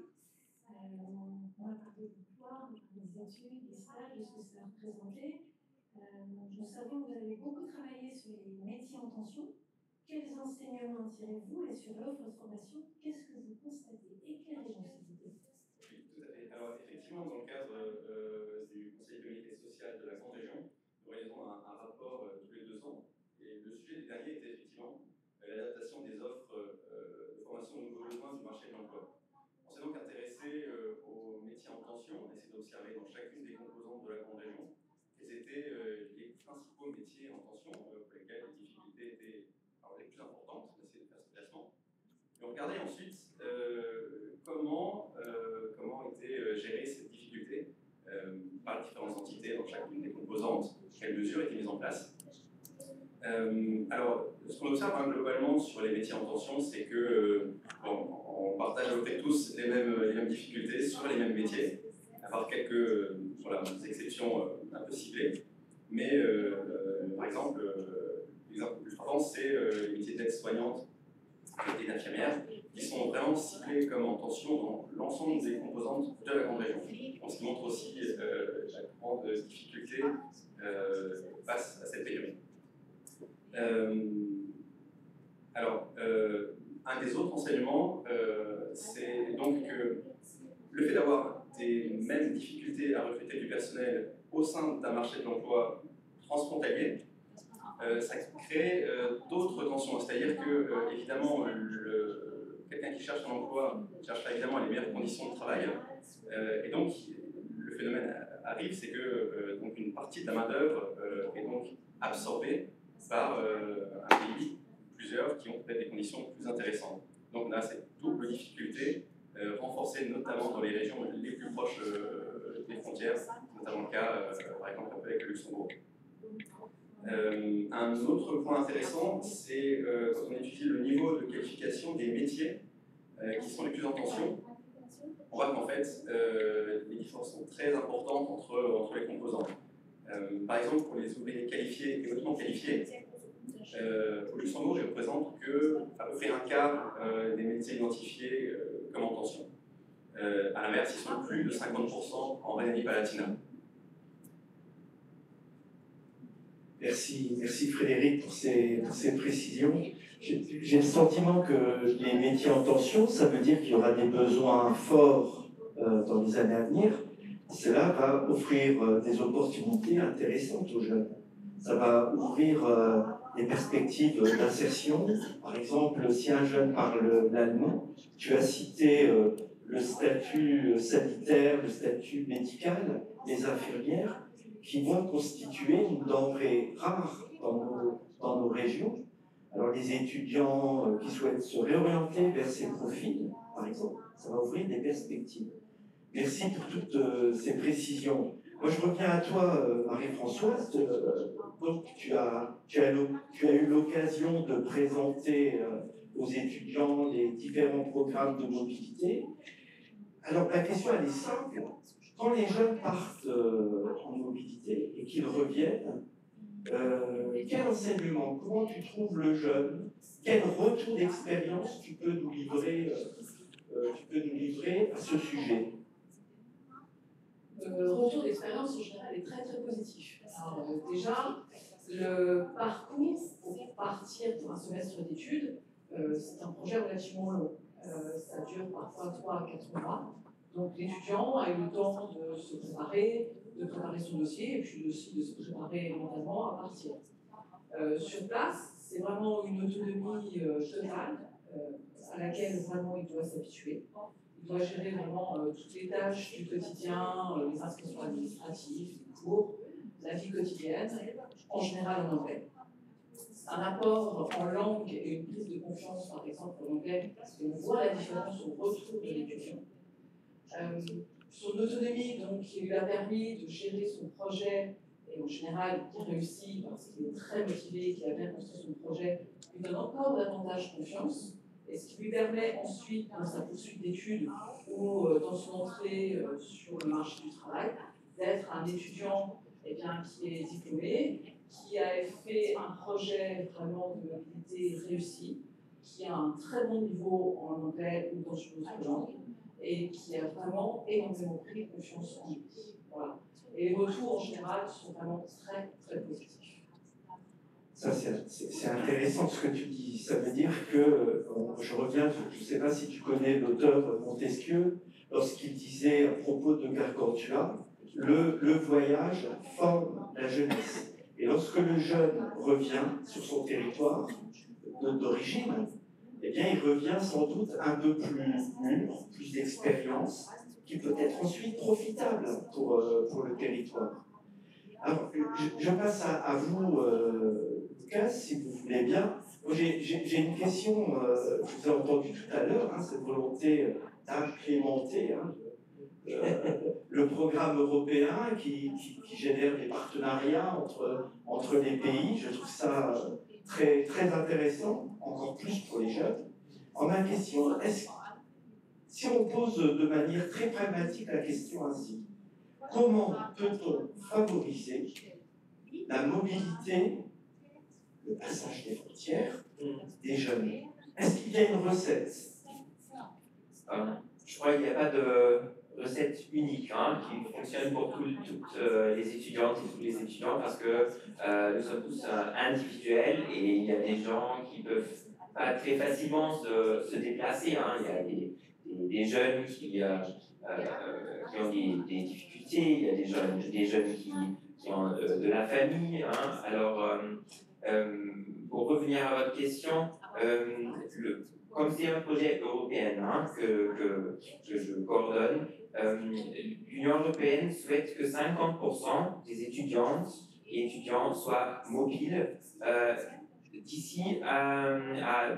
On va parler de pouvoir, des études, des stages, de ce que ça représentait. Nous savons que vous avez beaucoup travaillé sur les métiers en tension. Quels enseignements tirez-vous et sur l'offre de formation, qu'est-ce que vous constatez? Éclairez-nous s'il vous plaît. Oui, tout à fait. Alors effectivement, dans le cadre du Conseil économique et social de la Grande Région, nous réalisons un rapport tous les 2 ans. Et le sujet du dernier était effectivement l'adaptation des offres de formation aux nouveaux besoins du marché de l'emploi. On s'est donc intéressé aux métiers en tension, on a essayé d'observer dans chacune des composantes de la Grande Région quels étaient les principaux métiers en tension pour lesquels les difficultés étaient les plus importantes. On a essayé de faire ce classement. Et on regardait ensuite comment était gérée cette difficulté par les différentes entités dans chacune des composantes, quelles mesures étaient mises en place. Alors, ce qu'on observe globalement sur les métiers en tension, c'est que on partage à peu près tous les mêmes difficultés sur les mêmes métiers, à part quelques exceptions un peu ciblées. Mais par exemple, l'exemple le plus frappant, c'est les métiers d'aide-soignante et d'infirmière, qui sont vraiment ciblés comme en tension dans l'ensemble des composantes de la Grande Région. Donc, ce qui montre aussi la grande difficulté face à cette pénurie. Un des autres enseignements, c'est donc que le fait d'avoir des mêmes difficultés à recruter du personnel au sein d'un marché de l'emploi transfrontalier, ça crée d'autres tensions. C'est-à-dire que, évidemment, quelqu'un qui cherche un emploi cherchera évidemment les meilleures conditions de travail. Et donc, le phénomène arrive, c'est que donc une partie de la main-d'œuvre est donc absorbée par un pays, plusieurs, qui ont peut-être des conditions plus intéressantes. Donc on a cette double difficulté renforcée notamment dans les régions les plus proches des frontières, notamment le cas par exemple avec le Luxembourg. Un autre point intéressant, c'est quand on étudie le niveau de qualification des métiers qui sont les plus en tension, on voit qu'en fait les différences sont très importantes entre les composants. Par exemple, pour les ouvriers qualifiés et hautement qualifiés, au Luxembourg, ils représentent à peu près un quart des métiers identifiés comme en tension. À l'inverse, ils sont plus de 50% en Rhénanie-Palatinat. Merci Frédéric pour ces précisions. J'ai le sentiment que les métiers en tension, ça veut dire qu'il y aura des besoins forts dans les années à venir. Cela va offrir des opportunités intéressantes aux jeunes. Ça va ouvrir des perspectives d'insertion. Par exemple, si un jeune parle l'allemand, tu as cité le statut sanitaire, le statut médical, les infirmières, qui vont constituer une denrée rare dans nos régions. Alors les étudiants qui souhaitent se réorienter vers ces profils, par exemple, ça va ouvrir des perspectives. Merci pour toutes ces précisions. Moi, je reviens à toi, Marie-Françoise. Donc, tu as eu l'occasion de présenter aux étudiants les différents programmes de mobilité. Alors, la question, elle est simple. Quand les jeunes partent en mobilité et qu'ils reviennent, quel enseignement, comment tu trouves le jeune? Quel retour d'expérience tu peux nous livrer à ce sujet? Le retour d'expérience en général est très très positif. Alors, déjà, le parcours pour partir pour un semestre d'études, c'est un projet relativement long. Ça dure parfois 3 à 4 mois. Donc l'étudiant a eu le temps de se préparer, de préparer son dossier et puis aussi de se préparer mentalement à partir. Sur place, c'est vraiment une autonomie totale à laquelle vraiment il doit s'habituer. Il doit gérer vraiment toutes les tâches du quotidien, les inscriptions administratives, les cours, la vie quotidienne, en général en anglais. Un apport en langue et une prise de confiance, par exemple, en anglais, parce qu'on voit la différence au retour de l'étudiant. Son autonomie, donc, qui lui a permis de gérer son projet, et en général, qui réussit parce qu'il est très motivé, qu'il a bien construit son projet, lui donne encore davantage confiance. Et ce qui lui permet ensuite, dans sa poursuite d'études ou dans son entrée sur le marché du travail, d'être un étudiant qui est diplômé, qui a fait un projet vraiment de mobilité réussi, qui a un très bon niveau en anglais ou dans une autre langue, et qui a vraiment énormément pris confiance en lui. Voilà. Et les retours en général sont vraiment très très positifs. Ça, c'est intéressant ce que tu dis. Ça veut dire que, je reviens, je ne sais pas si tu connais l'auteur Montesquieu, lorsqu'il disait à propos de Gargantua, le voyage forme la jeunesse. Et lorsque le jeune revient sur son territoire d'origine, eh bien, il revient sans doute un peu plus mûr, plus d'expérience, qui peut être ensuite profitable pour le territoire. Alors, je passe à vous, Lucas, si vous voulez bien. J'ai une question, je vous ai entendu tout à l'heure, cette volonté d'implémenter le programme européen qui génère des partenariats entre les pays. Je trouve ça très, très intéressant, encore plus pour les jeunes. Ma question, si on pose de manière très pragmatique la question ainsi, comment peut-on favoriser la mobilité, le passage des frontières des jeunes? Est-ce qu'il y a une recette? Je crois qu'il n'y a pas de recette unique qui fonctionne pour toutes les étudiantes et tous les étudiants parce que nous sommes tous individuels et il y a des gens qui peuvent pas très facilement se déplacer. Il y a des jeunes qui ont des difficultés, il y a des jeunes qui ont de la famille. Alors, pour revenir à votre question, comme c'est un projet européen que je coordonne, l'Union européenne souhaite que 50% des étudiantes et étudiants soient mobiles d'ici à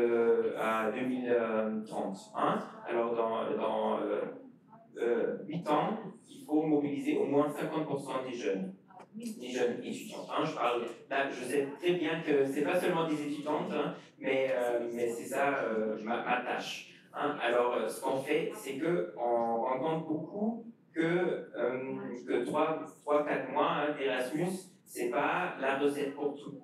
2030. Alors, dans 8 ans, il faut mobiliser au moins 50% des jeunes étudiants. Je sais très bien que ce n'est pas seulement des étudiantes, mais c'est ça ma tâche. Alors, ce qu'on fait, c'est qu'on rencontre beaucoup que 3-4 mois d'Erasmus, ce n'est pas la recette pour tout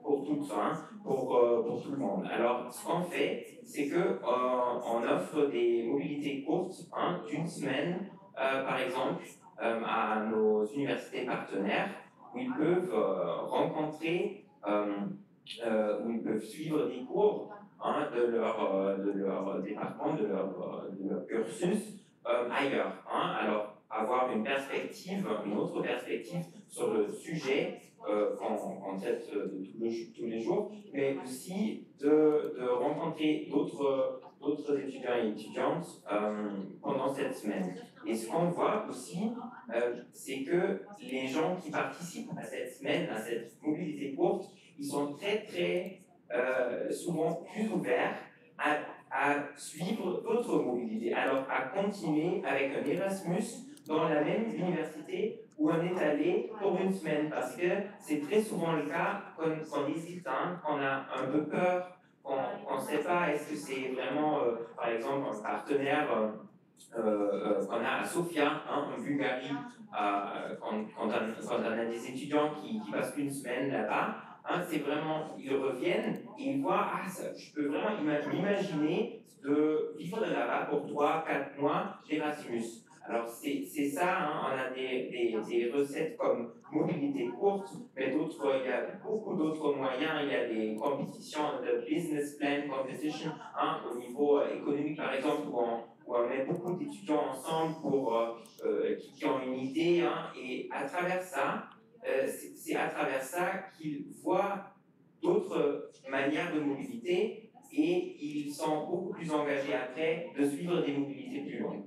le monde. Alors, ce qu'on fait, c'est qu'on offre des mobilités courtes, d'une semaine, par exemple, à nos universités partenaires, où ils peuvent rencontrer, où ils peuvent suivre des cours de leur département, de leur cursus ailleurs. Alors, avoir une autre perspective sur le sujet qu'on traite tous les jours, mais aussi de rencontrer d'autres étudiants et étudiantes pendant cette semaine. Et ce qu'on voit aussi, c'est que les gens qui participent à cette semaine, à cette mobilité courte, ils sont très, très souvent plus ouverts à suivre d'autres mobilités, alors à continuer avec un Erasmus dans la même université où on est allé pour une semaine, parce que c'est très souvent le cas qu'on hésite, hein, qu'on a un peu peur, qu'on ne sait pas est-ce que c'est vraiment, par exemple, un partenaire qu'on a à Sofia, hein, en Bulgarie, quand on a des étudiants qui passent une semaine là-bas, hein, c'est vraiment, ils reviennent et ils voient, ah, ça, je peux vraiment m'imaginer de vivre là-bas pour 3-4 mois d'Erasmus. Alors c'est ça, hein, on a des recettes comme mobilité courte, mais d'autres, il y a beaucoup d'autres moyens, il y a des compétitions de business plan competition, hein, au niveau économique par exemple, où on met beaucoup d'étudiants ensemble qui ont une idée, hein, et à travers ça, c'est à travers ça qu'ils voient d'autres manières de mobilité et ils sont beaucoup plus engagés après de suivre des mobilités plus longues.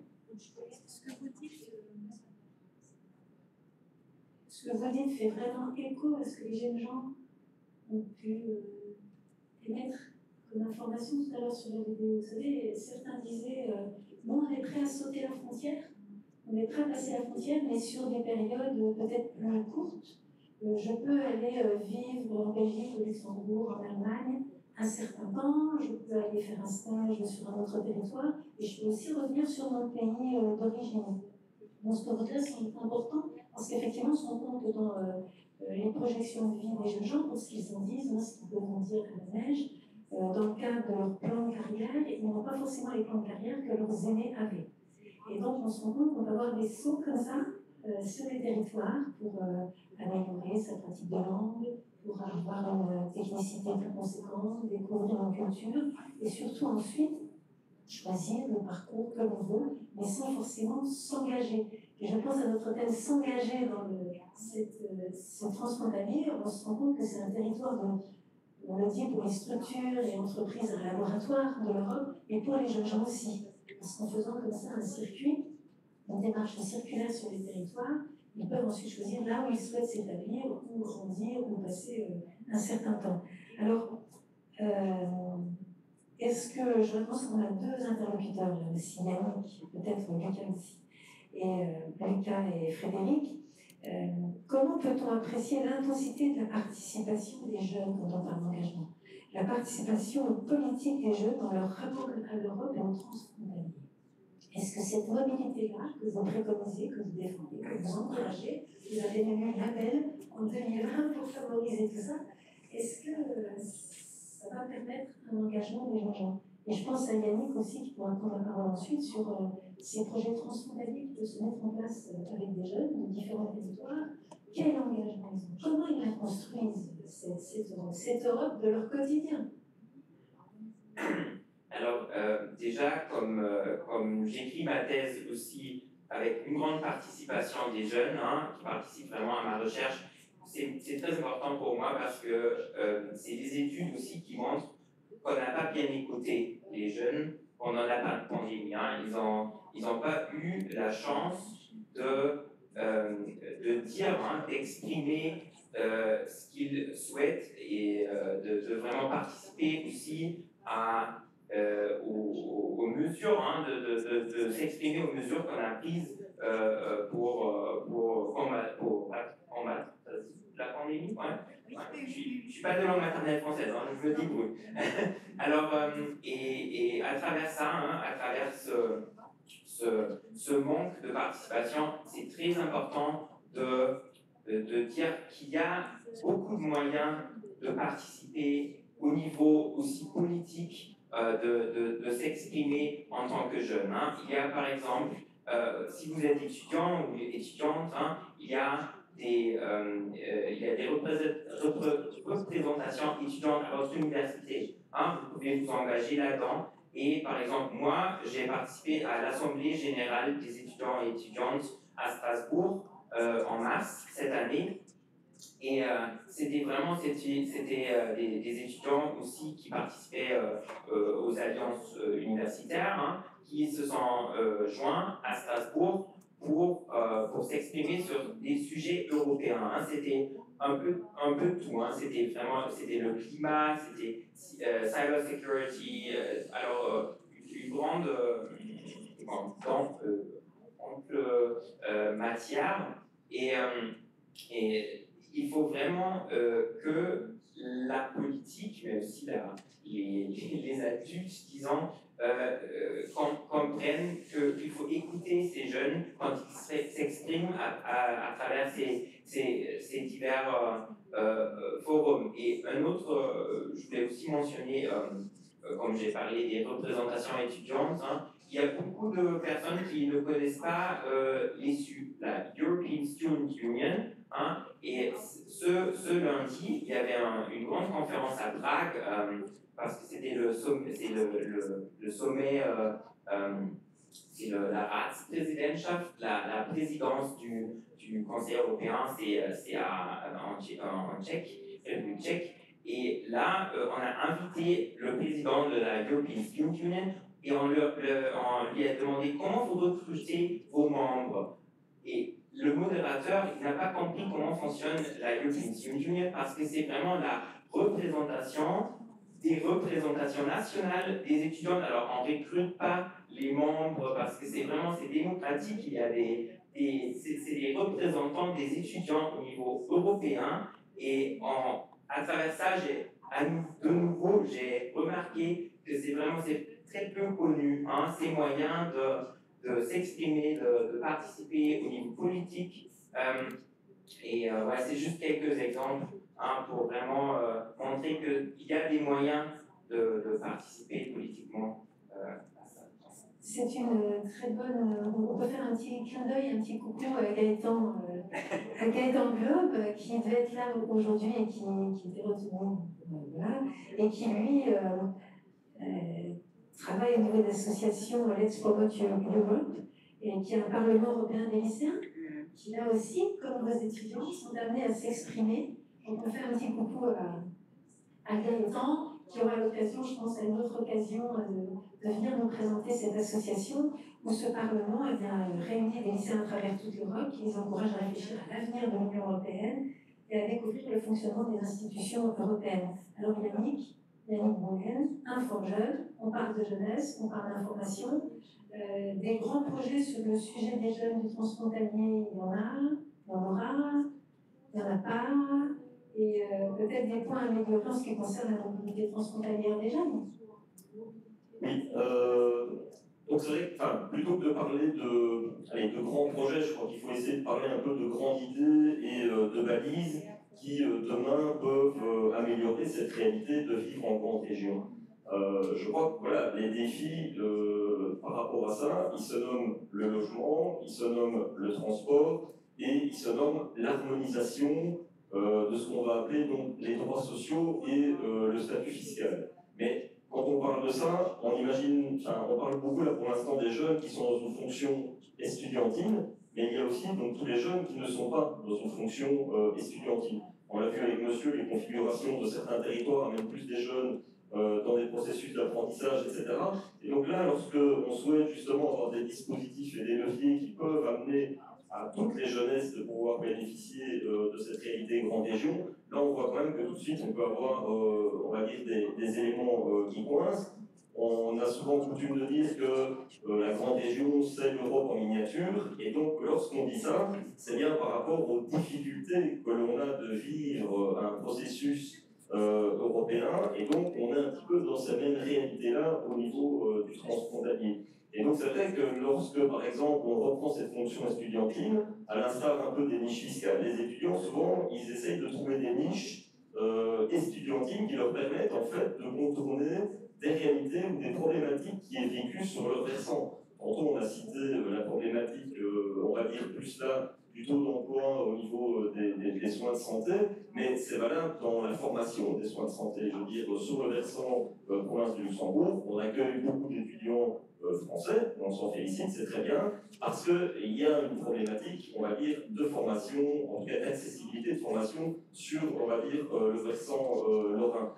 Ce que vous dites fait vraiment écho à ce que les jeunes gens ont pu émettre comme information tout à l'heure sur la vidéo. Vous savez, certains disaient bon, on est prêt à sauter la frontière, on est prêt à passer la frontière, mais sur des périodes peut-être plus courtes. Je peux aller vivre en Belgique, au Luxembourg, en Allemagne un certain temps, je peux aller faire un stage sur un autre territoire, et je peux aussi revenir sur mon pays d'origine. Donc, ce que là sont importants, parce qu'effectivement, on se rend compte que dans les projections de vie des jeunes gens, pour ce qu'ils en disent, ce qu'ils peuvent en dire à la neige, dans le cadre de leur plan de carrière, ils n'ont pas forcément les plans de carrière que leurs aînés avaient. Et donc, on se rend compte qu'on va avoir des sauts comme ça sur les territoires pour améliorer sa pratique de langue, pour avoir une technicité plus conséquente, découvrir une culture, et surtout ensuite choisir le parcours que l'on veut, mais sans forcément s'engager. Et je pense à notre thème s'engager dans ce transfrontalier, on se rend compte que c'est un territoire on le dit pour les structures et entreprises, un laboratoire de l'Europe, et pour les jeunes gens aussi. Parce qu'en faisant comme ça un circuit, une démarche circulaire sur les territoires, ils peuvent ensuite choisir là où ils souhaitent s'établir, ou grandir, ou passer un certain temps. Alors, est-ce que, je pense qu'on a deux interlocuteurs là aussi, Yannick, peut-être Lucas aussi, et Lucas et Frédéric. Comment peut-on apprécier l'intensité de la participation des jeunes quand on parle d'engagement? La participation politique des jeunes dans leur rapport à l'Europe et au transfrontalier. Est-ce que cette mobilité-là, que vous préconisez, que vous défendez, que vous encouragez, vous avez même eu l'appel en 2020 pour favoriser tout ça, est-ce que ça va permettre un engagement des jeunes gens? Et je pense à Yannick aussi, qui pourra prendre la parole ensuite, sur ces projets transfrontaliers qui peuvent se mettre en place avec des jeunes de différents territoires. Quel engagement ils ont? Comment ils la construisent, cette Europe de leur quotidien? Alors, déjà, comme j'écris ma thèse aussi avec une grande participation des jeunes, hein, qui participent vraiment à ma recherche, c'est très important pour moi parce que c'est des études aussi qui montrent qu'on n'a pas bien écouté les jeunes pendant la pandémie. Hein. Ils n'ont pas eu la chance de dire, hein, d'exprimer ce qu'ils souhaitent et de vraiment participer aussi aux mesures, hein, de s'exprimer aux mesures qu'on a prises pour combattre la pandémie. Ouais. Je suis pas de langue maternelle française, hein, je me débrouille. Alors, et à travers ça, hein, à travers ce manque de participation, c'est très important de dire qu'il y a beaucoup de moyens de participer au niveau aussi politique, de s'exprimer en tant que jeune. Hein. Il y a par exemple, si vous êtes étudiant ou étudiante, hein, il y a des représentations étudiantes à votre université. Hein, vous pouvez vous engager là-dedans. Et par exemple, moi, j'ai participé à l'Assemblée générale des étudiants et étudiantes à Strasbourg en mars cette année. Et c'était des étudiants aussi qui participaient aux alliances universitaires, hein, qui se sont joints à Strasbourg pour s'exprimer sur des sujets européens. Hein. C'était un peu tout. Hein. C'était le climat, c'était cyber security, alors une grande ample matière. Et il faut vraiment que la politique, mais aussi les adultes, disons, comprennent qu'il faut écouter ces jeunes quand ils s'expriment à travers ces divers forums. Et un autre, je voulais aussi mentionner, comme j'ai parlé des représentations étudiantes, hein, il y a beaucoup de personnes qui ne connaissent pas la European Student Union, hein, et ce lundi, il y avait une grande conférence à Prague, parce que c'était le sommet, c'est la Ratspräsidentschaft, la présidence du Conseil européen, c'est en République tchèque. Et là, on a invité le président de la European Student Union et on lui a demandé comment vous recrutez vos membres. Et le modérateur, il n'a pas compris comment fonctionne la European Student Union parce que c'est vraiment la représentation des représentations nationales des étudiants. Alors, on ne recrute pas les membres parce que c'est démocratique. Il y a c'est des représentants des étudiants au niveau européen. Et à travers ça, de nouveau, j'ai remarqué que c'est très peu connu, hein, ces moyens de s'exprimer, de participer au niveau politique. Ouais, c'est juste quelques exemples, hein, pour vraiment montrer qu'il y a des moyens de participer politiquement à ça. C'est une très bonne. On peut faire un petit clin d'œil, un petit coucou à Gaëtan Globe, qui devait être là aujourd'hui et qui était retenu, voilà, et qui lui travaille au niveau d'association Let's Promote Europe, et qui est un Parlement européen des lycéens, qui là aussi, comme vos étudiants, sont amenés à s'exprimer. Donc on fait un petit coucou à Gaëtan, qui aura l'occasion, je pense, à une autre occasion de venir nous présenter cette association où ce Parlement réunit des lycéens à travers toute l'Europe, qui les encourage à réfléchir à l'avenir de l'Union européenne et à découvrir le fonctionnement des institutions européennes. Alors Yannick Bourgen, Inform Jeunes, on parle de jeunesse, on parle d'information, des grands projets sur le sujet des jeunes du transfrontalier, il y en a, il y en aura, il n'y en a pas. Et peut-être des points améliorés en ce qui concerne la mobilité transfrontalière des jeunes. Oui, donc c'est vrai que plutôt que de parler de grands projets, je crois qu'il faut essayer de parler un peu de grandes idées et de balises qui demain peuvent améliorer cette réalité de vivre en grande région. Je crois que voilà, les défis par rapport à ça, ils se nomment le logement, ils se nomment le transport et ils se nomment l'harmonisation de ce qu'on va appeler donc les droits sociaux et le statut fiscal. Mais quand on parle de ça, on parle beaucoup là pour l'instant des jeunes qui sont dans une fonction estudiantine, mais il y a aussi donc tous les jeunes qui ne sont pas dans une fonction estudiantine. On l'a vu avec monsieur, les configurations de certains territoires amènent plus des jeunes dans des processus d'apprentissage, etc. Et donc là, lorsque on souhaite justement avoir des dispositifs et des leviers qui peuvent amener à toutes les jeunesses de pouvoir bénéficier de cette réalité grande région, là on voit quand même que tout de suite on peut avoir, on va dire, des éléments qui coincent. On a souvent coutume de dire que la grande région c'est l'Europe en miniature, et donc lorsqu'on dit ça, c'est bien par rapport aux difficultés que l'on a de vivre un processus européen, et donc on est un petit peu dans ces mêmes réalités-là au niveau du transfrontalier. Et donc c'est vrai que lorsque, par exemple, on reprend cette fonction estudiantine, à l'instar un peu des niches fiscales, les étudiants, souvent, ils essayent de trouver des niches estudiantines qui leur permettent, en fait, de contourner des réalités ou des problématiques qui est vécues sur leur versant. Tantôt, on a cité la problématique, on va dire plus là, du taux d'emploi au niveau des soins de santé, mais c'est valable dans la formation des soins de santé. Je veux dire, sur le versant province du Luxembourg, on accueille beaucoup d'étudiants français, on s'en félicite, c'est très bien, parce qu'il y a une problématique, on va dire, de formation, en tout cas d'accessibilité de formation sur, on va dire, le versant lorrain.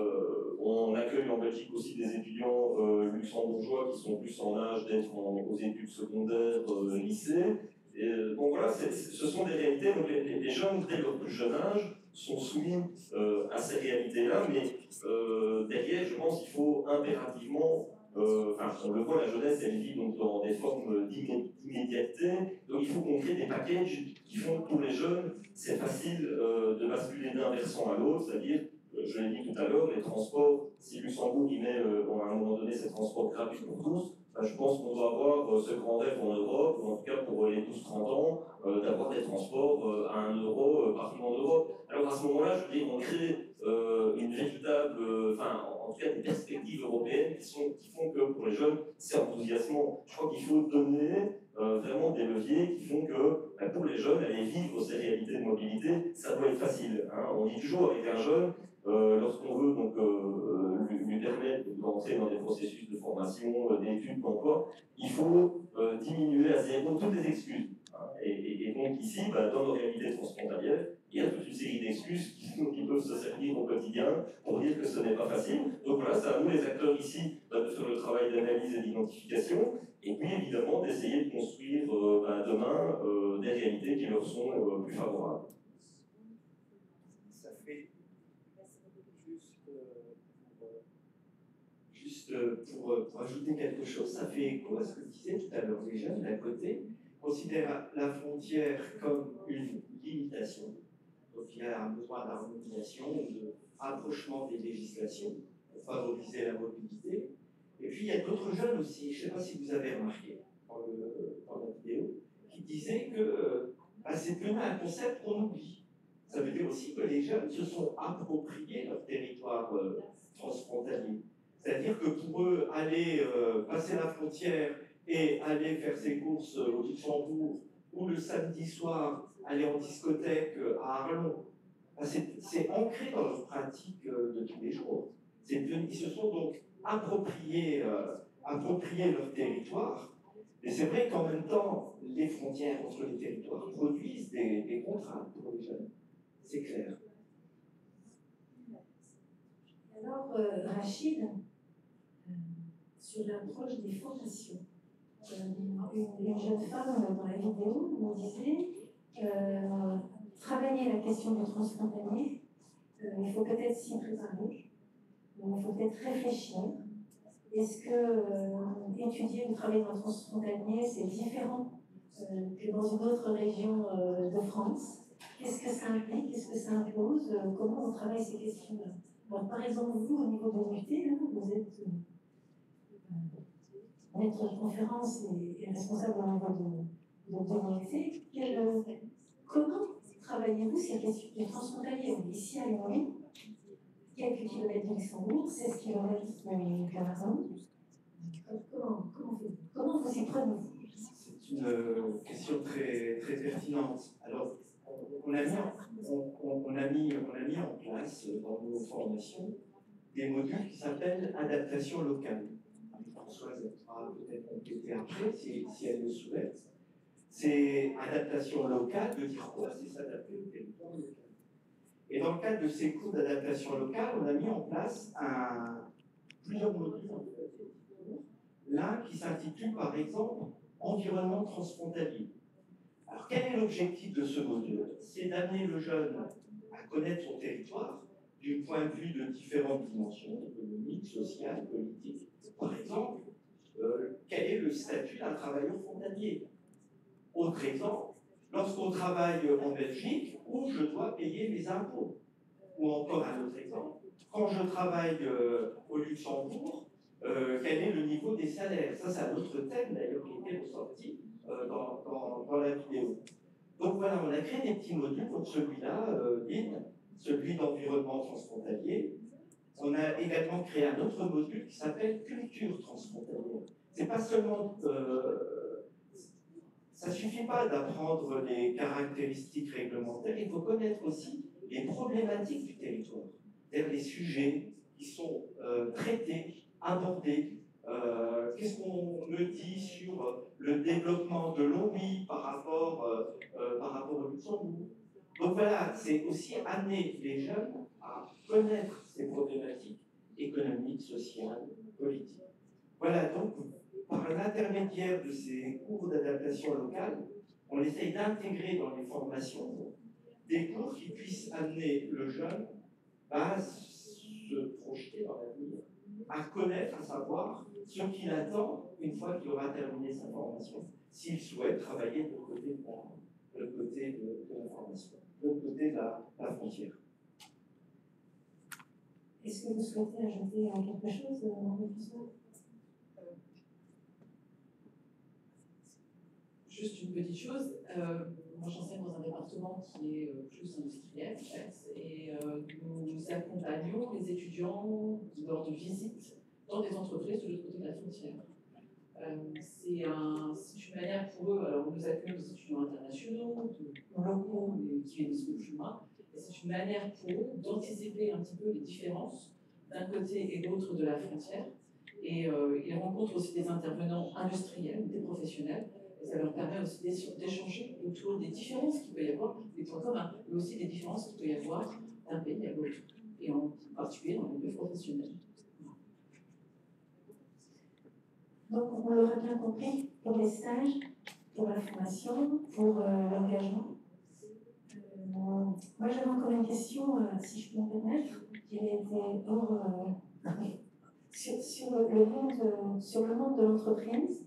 On accueille en Belgique aussi des étudiants luxembourgeois qui sont plus en âge d'être aux études secondaires, lycée. Et donc voilà, ce sont des réalités, donc les jeunes, dès leur plus jeune âge, sont soumis à ces réalités-là, mais derrière, je pense qu'il faut impérativement on le voit, la jeunesse, elle vit donc dans des formes d'immédiateté. Donc il faut qu'on crée des packages qui font que pour les jeunes, c'est facile de basculer d'un versant à l'autre, c'est-à-dire, je l'ai dit tout à l'heure, les transports, si Luxembourg y met à un moment donné ces transports gratuits pour tous, je pense qu'on doit avoir ce grand rêve en Europe, ou en tout cas pour les 12-30 ans, d'avoir des transports à 1 euro partout en Europe. Alors à ce moment-là, je veux dire, on crée une véritable, en tout cas des perspectives européennes qui font que pour les jeunes, c'est enthousiasmant. Je crois qu'il faut donner vraiment des leviers qui font que pour les jeunes, aller vivre ces réalités de mobilité, ça doit être facile. Hein. On dit toujours avec un jeune, lorsqu'on veut donc, lui permettre d'entrer dans des processus de formation, d'études, d'emploi, il faut diminuer à zéro toutes les excuses. Hein. Et donc ici, dans nos réalités transfrontalières, il y a toute une série d'excuses qui peuvent se servir au quotidien pour dire que ce n'est pas facile. Donc voilà, c'est à nous les acteurs ici de faire le travail d'analyse et d'identification, et puis évidemment d'essayer de construire demain des réalités qui leur sont plus favorables. Ça fait juste pour ajouter quelque chose, ça fait écho à ce que disait tout à l'heure. Les jeunes, d'un côté, considèrent la frontière comme une limitation. Donc il y a un besoin d'harmonisation, de rapprochement des législations pour favoriser la mobilité. Et puis il y a d'autres jeunes aussi, je ne sais pas si vous avez remarqué dans la vidéo, qui disaient que c'est plus un concept qu'on oublie. Ça veut dire aussi que les jeunes se sont appropriés leur territoire transfrontalier. C'est-à-dire que pour eux, aller passer la frontière et aller faire ses courses au Luxembourg, ou le samedi soir, aller en discothèque à Arlon, c'est ancré dans leur pratique de tous les jours. Ils se sont donc appropriés leur territoire. Et c'est vrai qu'en même temps, les frontières entre les territoires produisent des contraintes pour les jeunes. C'est clair. Alors, Rachid, sur l'approche des formations, une jeune femme dans la vidéo nous disait travailler la question du transfrontalier, il faut peut-être s'y préparer, il faut peut-être réfléchir. Est-ce que étudier ou travailler dans le transfrontalier, c'est différent que dans une autre région de France? Qu'est-ce que ça implique? Qu'est-ce que ça impose? Comment on travaille ces questions-là? Alors, par exemple, vous, au niveau de l'UT, vous êtes maître de conférence et responsable au niveau de l'UT. Comment travaillez-vous ces questions du transfrontalier? Ici à Lyon, quelques kilomètres de Luxembourg, 16 kilomètres de Clermont. Comment vous y prenez-vous? C'est une question très, très pertinente. Alors, on a mis en place dans nos formations des modules qui s'appellent adaptation locale. Françoise pourra peut-être compléter après si elle le souhaite. C'est adaptation locale, de dire quoi? C'est s'adapter au territoire local. Et dans le cadre de ces cours d'adaptation locale, on a mis en place plusieurs modules. L'un qui s'intitule par exemple environnement transfrontalier. Alors quel est l'objectif de ce module? C'est d'amener le jeune à connaître son territoire du point de vue de différentes dimensions, économiques, sociales, politiques. Par exemple, quel est le statut d'un travailleur frontalier? Autre exemple, lorsqu'on travaille en Belgique, où je dois payer mes impôts. Ou encore un autre exemple, quand je travaille au Luxembourg, quel est le niveau des salaires? Ça, c'est un autre thème d'ailleurs qui était ressorti dans la vidéo. Donc voilà, on a créé des petits modules comme celui-là, celui d'environnement transfrontalier. On a également créé un autre module qui s'appelle culture transfrontalière. C'est pas seulement... ça suffit pas d'apprendre les caractéristiques réglementaires, il faut connaître aussi les problématiques du territoire, c'est-à-dire les sujets qui sont traités, abordés. Qu'est-ce qu'on me dit sur le développement de l'OMI par rapport au Luxembourg? Donc voilà, c'est aussi amener les jeunes à connaître ces problématiques économiques, sociales, politiques. Voilà, donc par l'intermédiaire de ces cours d'adaptation locale, on essaye d'intégrer dans les formations des cours qui puissent amener le jeune à se projeter dans l'avenir à connaître, à savoir ce qu'il attend une fois qu'il aura terminé sa formation, s'il souhaite travailler de l'autre côté de la formation, de l'autre côté de la frontière. Est-ce que vous souhaitez ajouter quelque chose, Marie-Françoise? Juste une petite chose. Moi, j'enseigne dans un département qui est plus industriel, en fait, et nous accompagnons les étudiants lors de visites dans des entreprises de l'autre côté de la frontière. C'est une manière pour eux, alors on nous accueille des étudiants internationaux, locaux, mais qui viennent de chemin, et c'est une manière pour eux d'anticiper un petit peu les différences d'un côté et de l'autre de la frontière, et ils rencontrent aussi des intervenants industriels, des professionnels, et ça leur permet aussi d'échanger autour des différences qu'il peut y avoir, des points communs, mais aussi des différences qu'il peut y avoir d'un pays à l'autre, et en particulier dans le milieu professionnel. Donc, on l'aura bien compris, pour les stages, pour la formation, pour l'engagement. Moi, j'avais encore une question, si je peux me permettre, qui était hors, sur le monde de l'entreprise.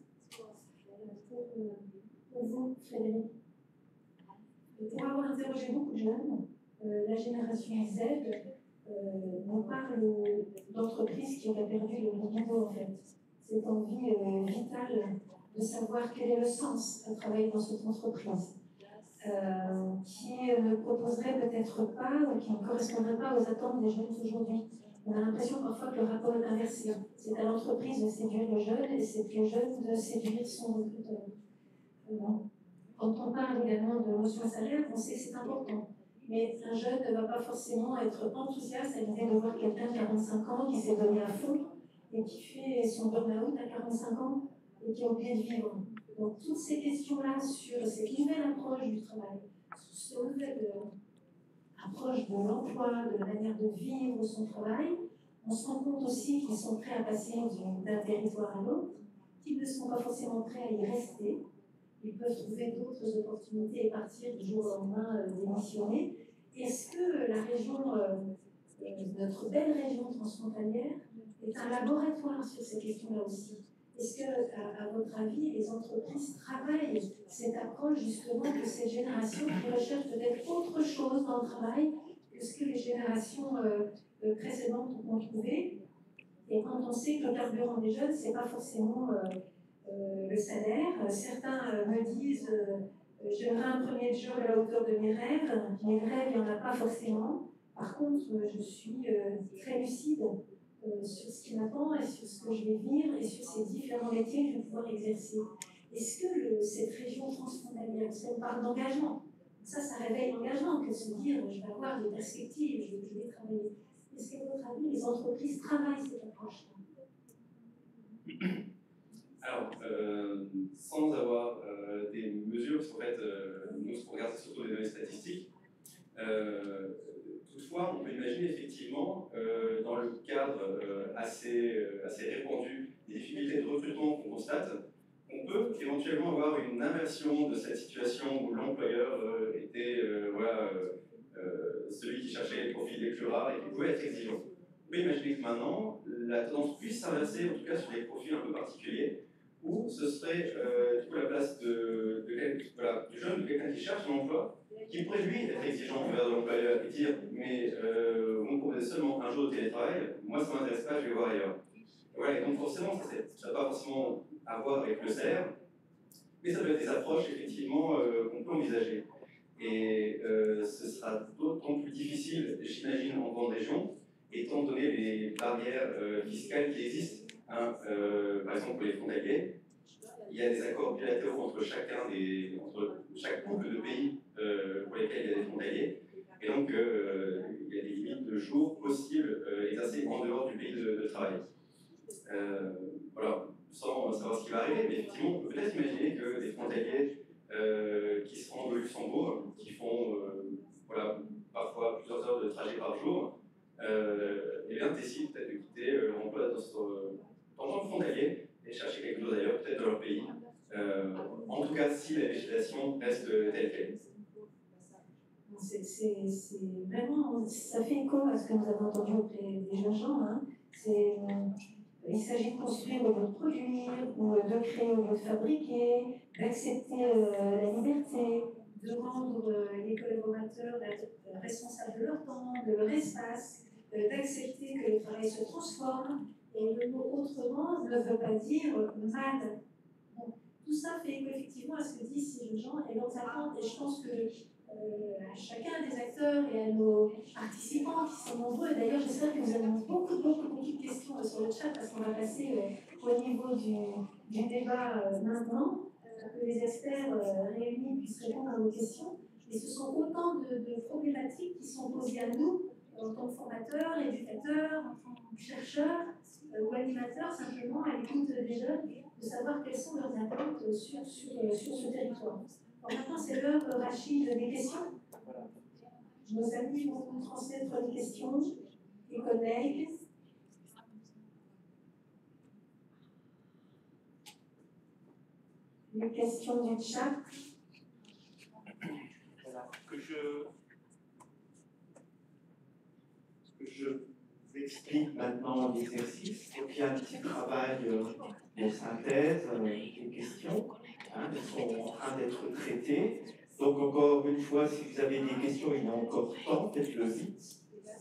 Pour vous, Frédéric, pour avoir interrogé beaucoup de jeunes, la génération Z nous parle d'entreprises qui auraient perdu le libido, en fait. Cette envie vitale de savoir quel est le sens à travailler dans cette entreprise, qui ne proposerait peut-être pas ou qui ne correspondrait pas aux attentes des jeunes aujourd'hui. On a l'impression parfois que le rapport est inversé. C'est à l'entreprise de séduire le jeune et c'est le jeune de séduire son recruteur. Quand on parle également de notion salaire, on sait que c'est important. Mais un jeune ne va pas forcément être enthousiaste à l'idée de voir quelqu'un de 45 ans qui s'est donné à fond et qui fait son burn-out à 45 ans et qui a oublié de vivre. Donc toutes ces questions-là sur cette nouvelle approche du travail, sur cette nouvelle approche de l'emploi, de la manière de vivre son travail, on se rend compte aussi qu'ils sont prêts à passer d'un territoire à l'autre, qu'ils ne sont pas forcément prêts à y rester. Ils peuvent trouver d'autres opportunités et partir du jour au lendemain démissionner. Est-ce que la région, notre belle région transfrontalière, est un laboratoire sur ces questions-là aussi? Est-ce que, à votre avis, les entreprises travaillent cette approche justement de cette génération qui recherche peut-être autre chose dans le travail que ce que les générations précédentes ont trouvé? Et quand on sait que le carburant des jeunes, c'est pas forcément le salaire, certains me disent j'aimerais un premier job à la hauteur de mes rêves. Mes rêves, il n'y en a pas forcément. Par contre, je suis très lucide sur ce qui m'attend et sur ce que je vais vivre et sur ces différents métiers que je vais pouvoir exercer. Est-ce que cette région transfrontalière, parce qu'on parle d'engagement, ça réveille l'engagement que de se dire je vais avoir des perspectives, je vais travailler. Est-ce qu'à votre avis, les entreprises travaillent cette approche-là? Alors, sans avoir des mesures, parce qu'en fait, nous, ce qu'on regarde, c'est surtout des données statistiques. Toutefois, on peut imaginer effectivement, dans le cadre assez répandu des difficultés de recrutement qu'on constate, on peut éventuellement avoir une inversion de cette situation où l'employeur était celui qui cherchait les profils les plus rares et qui pouvait être exigeant. On peut imaginer que maintenant, la tendance puisse s'inverser, en tout cas sur des profils un peu particuliers, où ce serait du coup la place du jeune, de quelqu'un qui cherche un emploi, qui pourrait lui être exigeant envers l'employeur et dire mais vous me proposez seulement un jour de télétravail, moi ça ne m'intéresse pas, je vais voir ailleurs. Voilà, et donc forcément, ça n'a pas forcément à voir avec le salaire, mais ça peut être des approches effectivement qu'on peut envisager. Et ce sera d'autant plus difficile, j'imagine, en grande région, étant donné les barrières fiscales qui existent. Par exemple, pour les frontaliers, il y a des accords bilatéraux entre chaque couple de pays pour lesquels il y a des frontaliers. Et donc, il y a des limites de jours possibles exercées en dehors du pays de travail. Voilà, sans savoir ce qui va arriver, mais effectivement, on peut peut-être imaginer que des frontaliers qui se rendent au Luxembourg, qui font parfois plusieurs heures de trajet par jour, eh bien, décident peut-être de quitter l'emploi dans le frontalier et chercher quelque chose ailleurs, peut-être dans leur pays. En tout cas, si la législation reste telle qu'elle. C'est vraiment, ça fait écho à ce que nous avons entendu auprès des jeunes gens. Hein. Il s'agit de construire au lieu de produire, ou de créer au lieu de fabriquer, d'accepter la liberté, de rendre les collaborateurs responsables de leur temps, de leur espace, d'accepter que le travail se transforme. Et le mot autrement ne veut pas dire mal. Donc, tout ça fait écho effectivement à ce que disent ces jeunes gens et leurs attentes. Et je pense que à chacun des acteurs et à nos participants qui sont nombreux, et d'ailleurs j'espère que vous avez beaucoup de questions sur le chat parce qu'on va passer au niveau du débat maintenant, que les experts réunis puissent répondre à vos questions. Et ce sont autant de problématiques qui sont posées à nous en tant que formateurs, éducateurs, en tant que chercheurs ou animateurs, simplement à l'écoute des jeunes, de savoir quelles sont leurs attentes sur ce territoire. Alors maintenant, c'est l'heure, Rachid, des questions. Nos amis vont nous transmettre les questions, les collègues. Les questions du chat. Voilà, que je vous explique maintenant l'exercice. Donc il y a un petit travail de synthèse des questions qui sont en train d'être traitées. Donc encore une fois, si vous avez des questions, il y a encore temps, faites-le vite.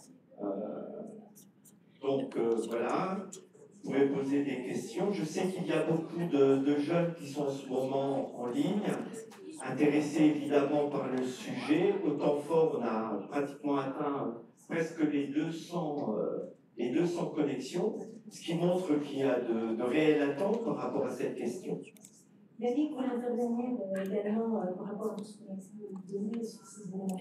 Voilà, vous pouvez poser des questions. Je sais qu'il y a beaucoup de jeunes qui sont en ce moment en ligne, intéressés évidemment par le sujet. Au temps fort, on a pratiquement atteint presque les 200 connexions, ce qui montre qu'il y a de réelles attentes par rapport à cette question. Yannick, vous intervenir également par rapport à ce qu'on a donné sur ces éléments.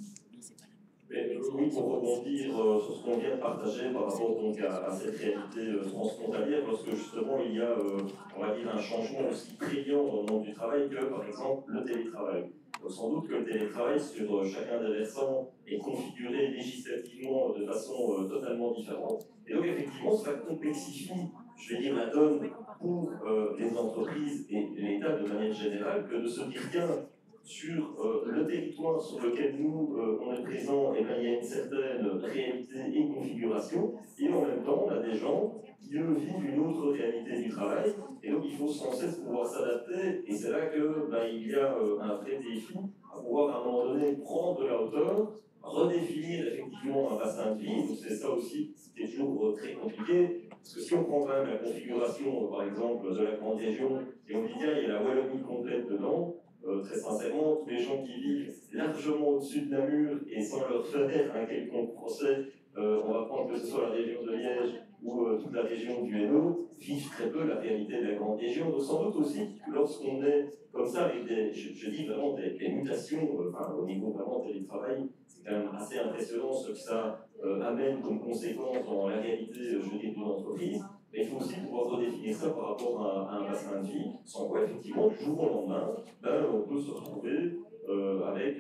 Oui, pour rebondir sur ce qu'on vient de partager par rapport donc, à cette réalité transfrontalière, lorsque justement il y a, on va dire, un changement aussi prégnant dans le monde du travail que, par exemple, le télétravail. Donc, sans doute que le télétravail sur chacun des versants est configuré législativement de façon totalement différente. Et donc, effectivement, ça complexifie, je vais dire, la donne pour les entreprises et l'État de manière générale, que de se dire tiens, sur le territoire sur lequel nous on est présent, il y a une certaine réalité et configuration, et en même temps on a des gens qui eux vivent une autre réalité du travail, et donc il faut sans cesse pouvoir s'adapter, et c'est là que il y a un vrai défi à pouvoir à un moment donné prendre de la hauteur, redéfinir effectivement un bassin de vie. Donc c'est ça aussi qui est toujours très compliqué, parce que si on prend quand même la configuration par exemple de la grande région, et on dit tiens il y a la Wallonie complète dedans, très sincèrement, tous les gens qui vivent largement au-dessus de Namur et sans leur faire un quelconque procès, on va prendre que ce soit la région de Liège ou toute la région du Hainaut, vivent très peu la réalité de la grande région. Donc sans doute aussi, lorsqu'on est comme ça, avec des, je dis vraiment des mutations, au niveau vraiment télétravail, c'est quand même assez impressionnant ce que ça amène comme conséquence dans la réalité, je dis, d'une entreprise. Mais il faut aussi pouvoir redéfinir ça par rapport à un bassin de vie, sans quoi, effectivement, du jour au lendemain, on peut se retrouver avec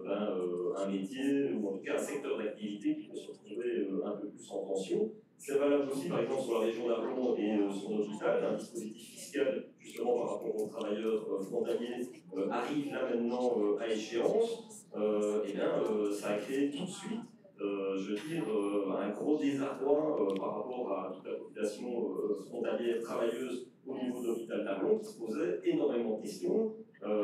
un métier, ou en tout cas un secteur d'activité qui peut se retrouver un peu plus en tension. C'est valable aussi, par exemple, sur la région d'Arlon et son hôpital, un dispositif fiscal, justement par rapport aux travailleurs frontaliers, arrive là maintenant à échéance. Ça a créé tout de suite je veux dire, un gros désarroi par rapport à toute la population frontalière travailleuse au niveau de l'hôpital d'Arlon qui se posait énormément de questions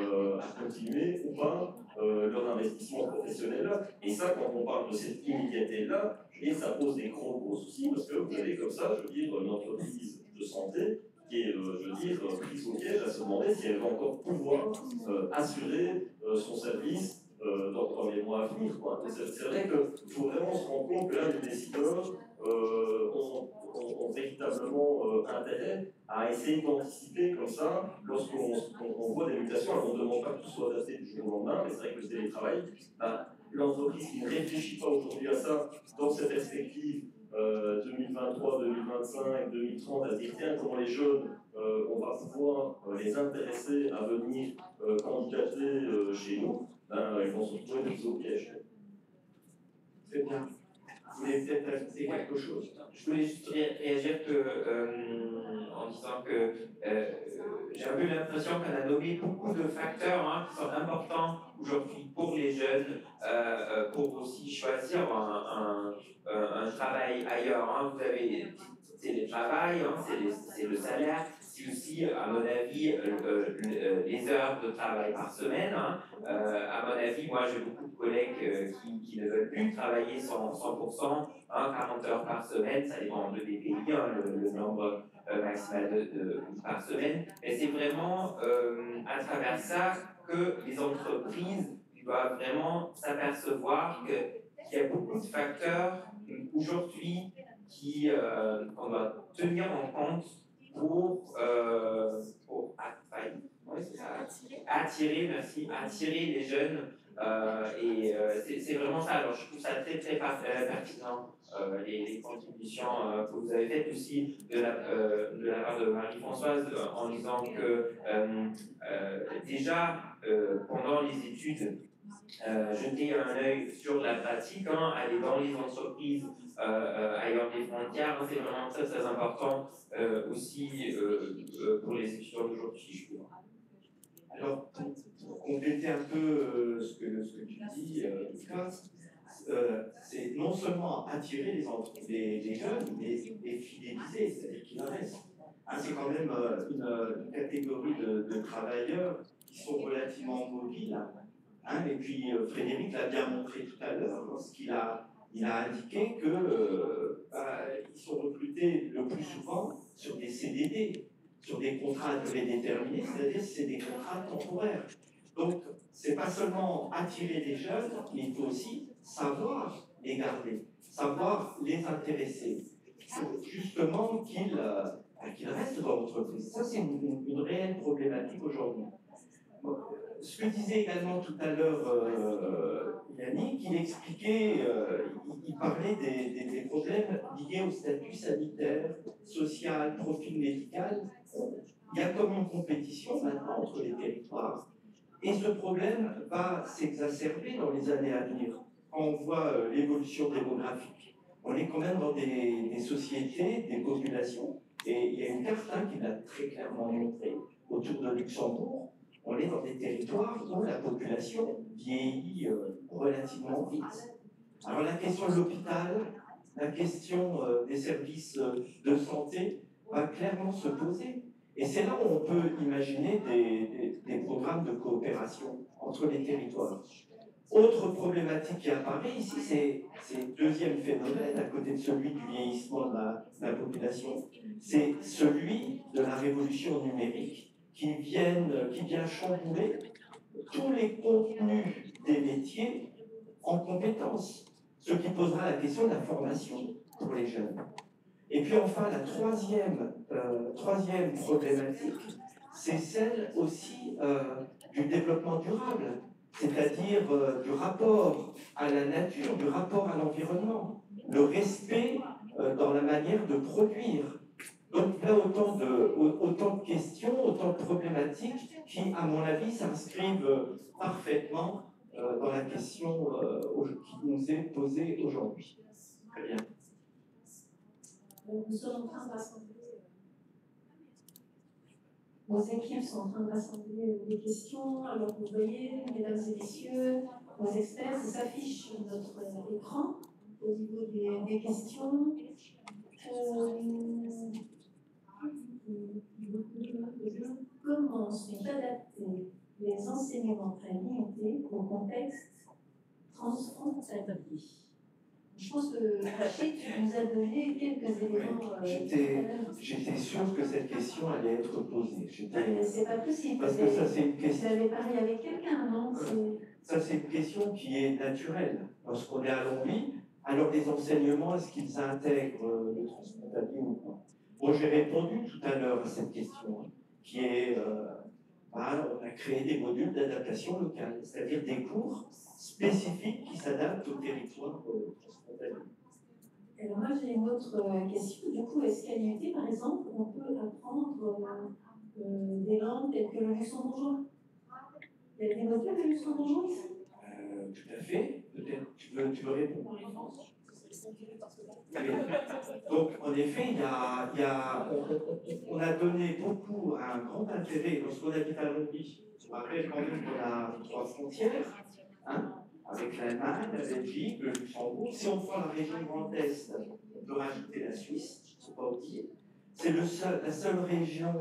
à continuer ou pas leur investissement professionnel. Et ça, quand on parle de cette immédiateté-là, je veux dire, ça pose des gros soucis parce que vous avez comme ça, je veux dire, une entreprise de santé qui est, je veux dire, prise au piège à se demander si elle va encore pouvoir assurer son service dans les mois à venir. C'est vrai qu'il faut vraiment se rendre compte que là, les décideurs ont véritablement intérêt à essayer d'anticiper comme ça lorsqu'on voit des mutations. Alors on ne demande pas que tout soit adapté du jour au lendemain, mais c'est vrai que le télétravail, l'entreprise qui ne réfléchit pas aujourd'hui à ça dans cette perspective 2023, 2025, 2030, à se dire tiens, comment les jeunes, on va pouvoir les intéresser à venir candidater chez nous, ils vont se retrouver pris au piège. Très bien. Vous voulez peut-être ajouter quelque chose? Je voulais juste réagir en disant que j'ai un peu l'impression qu'on a nommé beaucoup de facteurs qui sont importants aujourd'hui pour les jeunes, pour aussi choisir un travail ailleurs. Hein. Vous avez c'est le travail, hein, c'est le salaire, c'est aussi, à mon avis, les heures de travail par semaine. Hein. À mon avis, moi j'ai beaucoup de collègues qui ne veulent plus travailler 100%, hein, 40 heures par semaine, ça dépend des pays, hein, le nombre maximal par semaine. Mais c'est vraiment à travers ça que les entreprises doivent vraiment s'apercevoir qu'il y a beaucoup de facteurs aujourd'hui qu'on doit tenir en compte pour attirer les jeunes. C'est vraiment ça. Alors je trouve ça très très pertinent, les contributions que vous avez faites aussi de la part de Marie-Françoise en disant que déjà pendant les études, jeter un œil sur la pratique, hein, aller dans les entreprises ailleurs des frontières, hein, c'est vraiment très très important aussi pour les étudiants d'aujourd'hui, je trouve. Alors, pour compléter un peu ce que tu dis, Lucas, c'est non seulement attirer les jeunes, mais les fidéliser, c'est-à-dire qu'ils restent. Hein, c'est quand même une catégorie de travailleurs qui sont relativement mobiles. Hein, et puis Frédéric l'a bien montré tout à l'heure lorsqu'il a indiqué qu'ils sont recrutés le plus souvent sur des CDD, sur des contrats à durée déterminée, c'est-à-dire c'est des contrats temporaires. Donc, c'est pas seulement attirer les jeunes, mais il faut aussi savoir les garder, savoir les intéresser, pour justement qu'ils restent dans l'entreprise. Ça, c'est une réelle problématique aujourd'hui. Ce que disait également tout à l'heure Yannick, il expliquait, il parlait des problèmes liés au statut sanitaire, social, profil médical. Il y a comme une compétition maintenant entre les territoires. Et ce problème va s'exacerber dans les années à venir. Quand on voit l'évolution démographique, on est quand même dans des sociétés, des populations, et il y a une carte qui l'a très clairement montré autour de Luxembourg. On est dans des territoires où la population vieillit relativement vite. Alors la question de l'hôpital, la question des services de santé va clairement se poser. Et c'est là où on peut imaginer des programmes de coopération entre les territoires. Autre problématique qui apparaît ici, c'est le deuxième phénomène, à côté de celui du vieillissement de la population, c'est celui de la révolution numérique qui vient chambouler tous les contenus des métiers en compétences, ce qui posera la question de la formation pour les jeunes. Et puis enfin, la troisième problématique, c'est celle aussi du développement durable, c'est-à-dire du rapport à la nature, du rapport à l'environnement, le respect dans la manière de produire. Donc là, autant de questions, autant de problématiques qui, à mon avis, s'inscrivent parfaitement dans la question qui nous est posée aujourd'hui. Très bien. Nous sommes en train de rassembler. Nos équipes sont en train de rassembler les questions. Alors vous voyez, mesdames et messieurs, nos experts, ça s'affiche sur notre écran au niveau des questions. Comment sont adaptés les enseignements très limités au contexte transfrontalier? Je pense que Rachid, tu nous as donné quelques éléments. J'étais sûr que cette question allait être posée. C'est pas possible. Parce que ça, c'est une question. Vous avez parlé avec quelqu'un, non? Ça, c'est une question qui est naturelle. Lorsqu'on est à Longwy, alors les enseignements, est-ce qu'ils intègrent le transfrontalier ou pas? Bon, j'ai répondu tout à l'heure à cette question, qui est, on a créé des modules d'adaptation locale, c'est-à-dire des cours spécifiques qui s'adaptent au territoire transfrontalier. Alors moi, j'ai une autre question. Du coup, est-ce qu'à l'UT, par exemple, on peut apprendre des langues telles que le luxembourgeois? Il y a des modules de luxembourgeois ici? Tout à fait. Peut-être tu veux répondre, Marie-France? Donc, en effet, on a donné beaucoup, un grand intérêt lorsqu'on habite à Longwy vous rappelle quand même qu'on a 3 frontières, hein, avec l'Allemagne, la Belgique, le Luxembourg. Si on prend la région Grand Est, on peut rajouter la Suisse, il ne faut pas oublier. C'est la seule région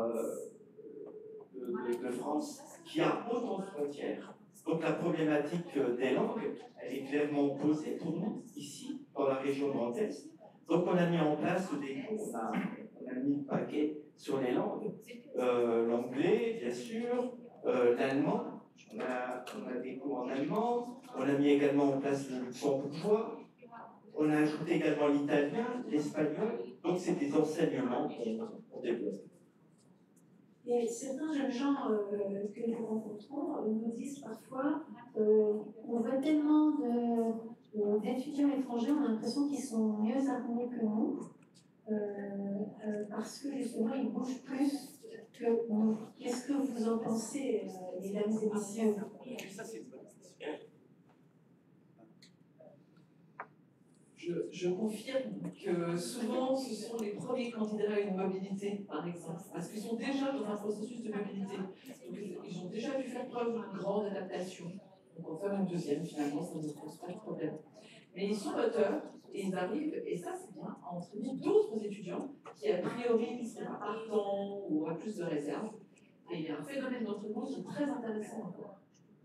de France qui a autant de frontières. Donc la problématique des langues, elle est clairement posée pour nous, ici, dans la région Grand Est. Donc on a mis en place des cours, on a mis le paquet sur les langues. L'anglais, bien sûr, l'allemand, on a des cours en allemand, on a mis également en place le luxembourgeois, on a ajouté également l'italien, l'espagnol, donc c'est des enseignements qu'on développe. Et certains jeunes gens que nous rencontrons nous disent parfois on voit tellement d'étudiants étrangers, on a l'impression qu'ils sont mieux armés que nous, parce que justement ils bougent plus que nous. Qu'est-ce que vous en pensez, mesdames et messieurs? Ça, c'est une bonne question. Je confirme que souvent ce sont les premiers candidats à une mobilité, par exemple, parce qu'ils sont déjà dans un processus de mobilité. Donc ils ont déjà dû faire preuve d'une grande adaptation. Donc en faire une deuxième, finalement, ça ne pose pas de problème. Mais ils sont moteurs et ils arrivent, et ça c'est bien, à entraîner d'autres étudiants qui a priori ne seraient pas partants ou auraient plus de réserve. Et il y a un phénomène d'entraînement qui est très intéressant encore.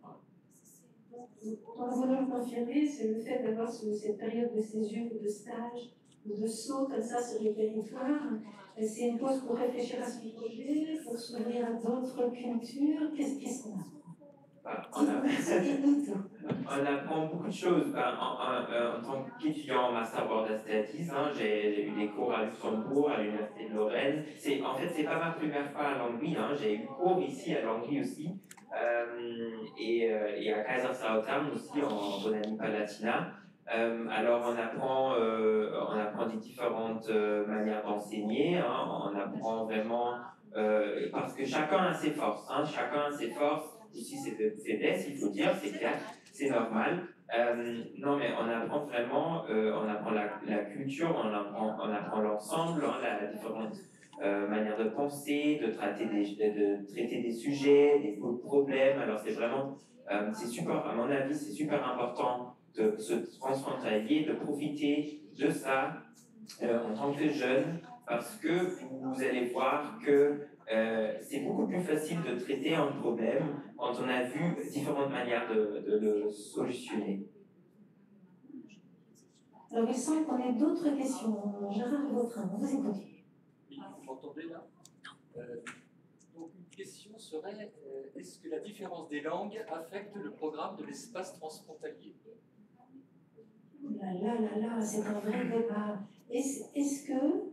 Donc vous nous le confirmez, c'est le fait d'avoir cette période de césure, de stage, ou de saut comme ça sur les territoires. C'est une pause pour réfléchir à son projet, pour s'ouvrir à d'autres cultures. Qu'est-ce qu'on apprend? On apprend beaucoup de choses. En tant qu'étudiant en Master Border Studies, j'ai eu des cours à Luxembourg, à l'Université de Lorraine. En fait, c'est pas ma première fois à Langui. J'ai eu cours ici à Langui aussi. Et à Kaiserslautern aussi, en Bonanni-Palatina. Alors, on apprend des différentes manières d'enseigner. On apprend vraiment... parce que chacun a ses forces. Chacun a ses forces. Ici, c'est de faiblesse, il faut dire, c'est clair, c'est normal. Non, mais on apprend vraiment, on apprend la culture, on apprend l'ensemble, la différente manière de penser, de traiter des sujets, des problèmes. Alors, c'est vraiment, c'est super, à mon avis, c'est super important de se transfrontalier, de profiter de ça en tant que jeune, parce que vous allez voir que c'est beaucoup plus facile de traiter un problème quand on a vu différentes manières de le solutionner. Alors il semble qu'on ait d'autres questions. Gérard Vautrin, vous écoutez. Oui, vous m'entendez là? Donc une question serait, est-ce que la différence des langues affecte le programme de l'espace transfrontalier? Là, c'est un vrai débat. Est-ce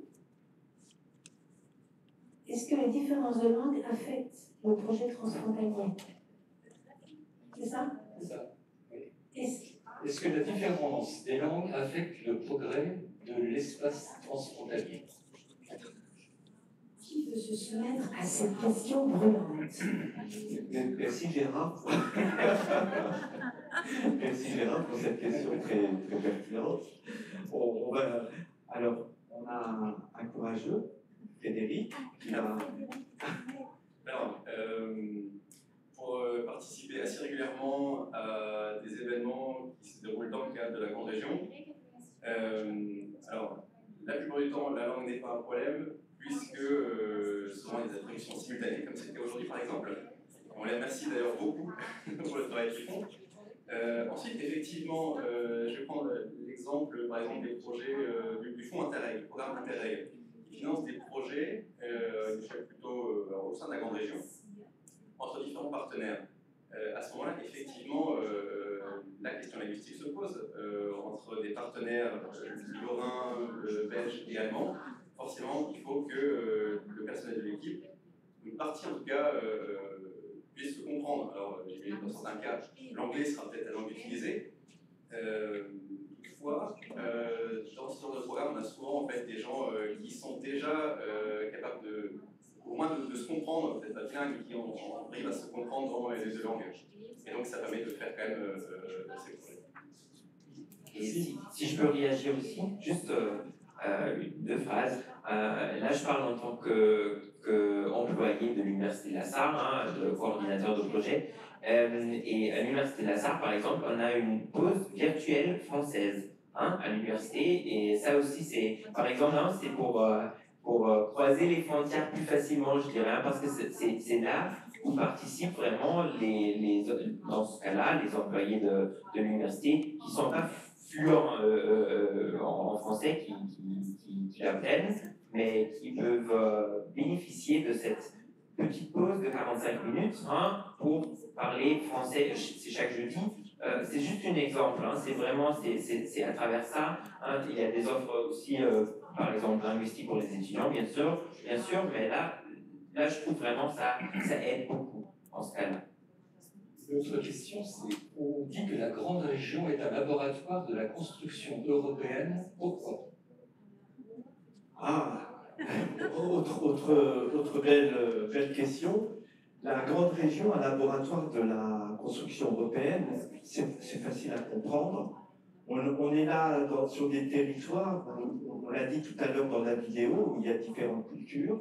que les différences de langue affectent le projet transfrontalier? C'est ça? C'est ça, oui. Est-ce que la différence des langues affecte le progrès de l'espace transfrontalier? Qui veut se soumettre à cette question brûlante? Merci Gérard. Merci Gérard pour cette question très, très pertinente. Alors, on a un courageux, Frédéric, qui a... Alors, pour participer assez régulièrement à des événements qui se déroulent dans le cadre de la grande région, alors, la plupart du temps, la langue n'est pas un problème, puisque souvent il y a des traductions simultanées, comme c'était aujourd'hui par exemple. On les remercie d'ailleurs beaucoup pour le travail qu'ils font. Ensuite, effectivement, je vais prendre l'exemple, par exemple, des projets du Fonds Interreg, du programme Interreg, qui finance des projets, plutôt au sein de la grande région, entre différents partenaires. À ce moment-là, effectivement, la question linguistique se pose entre des partenaires lorrains, belges et allemands. Forcément, il faut que le personnel de l'équipe, une partie en tout cas, puisse se comprendre. Alors, dans certains cas, l'anglais sera peut-être la langue utilisée. Toutefois, dans ce genre de programme, on a souvent en fait, des gens qui sont déjà capables au moins de se comprendre, peut-être pas bien, mais qui arrivent à se comprendre dans les deux langues. Et donc, ça permet de faire quand même ces projets. Et si je peux réagir aussi, juste deux phrases. Là, je parle en tant qu'employé de l'Université de la Sarre, de coordinateur de projet. Et à l'Université de la Sarre, par exemple, on a une pause virtuelle française à l'université. Et ça aussi, c'est, par exemple, c'est pour croiser les frontières plus facilement, je dirais, parce que c'est là où participent vraiment, dans ce cas-là, les employés de l'université qui ne sont pas fluents en français, qui l'apprennent, mais qui peuvent bénéficier de cette petite pause de 45 minutes pour parler français. C'est chaque jeudi. C'est juste un exemple. C'est vraiment, c'est à travers ça. Il y a des offres aussi, par exemple, linguistiques pour les étudiants, bien sûr, mais là, je trouve vraiment ça aide beaucoup en ce cas-là. L'autre question, c'est on dit que la grande région est un laboratoire de la construction européenne. Pourquoi? Autre belle question. La grande région, un laboratoire de la construction européenne, c'est facile à comprendre. On est là sur des territoires, on l'a dit tout à l'heure dans la vidéo, où il y a différentes cultures,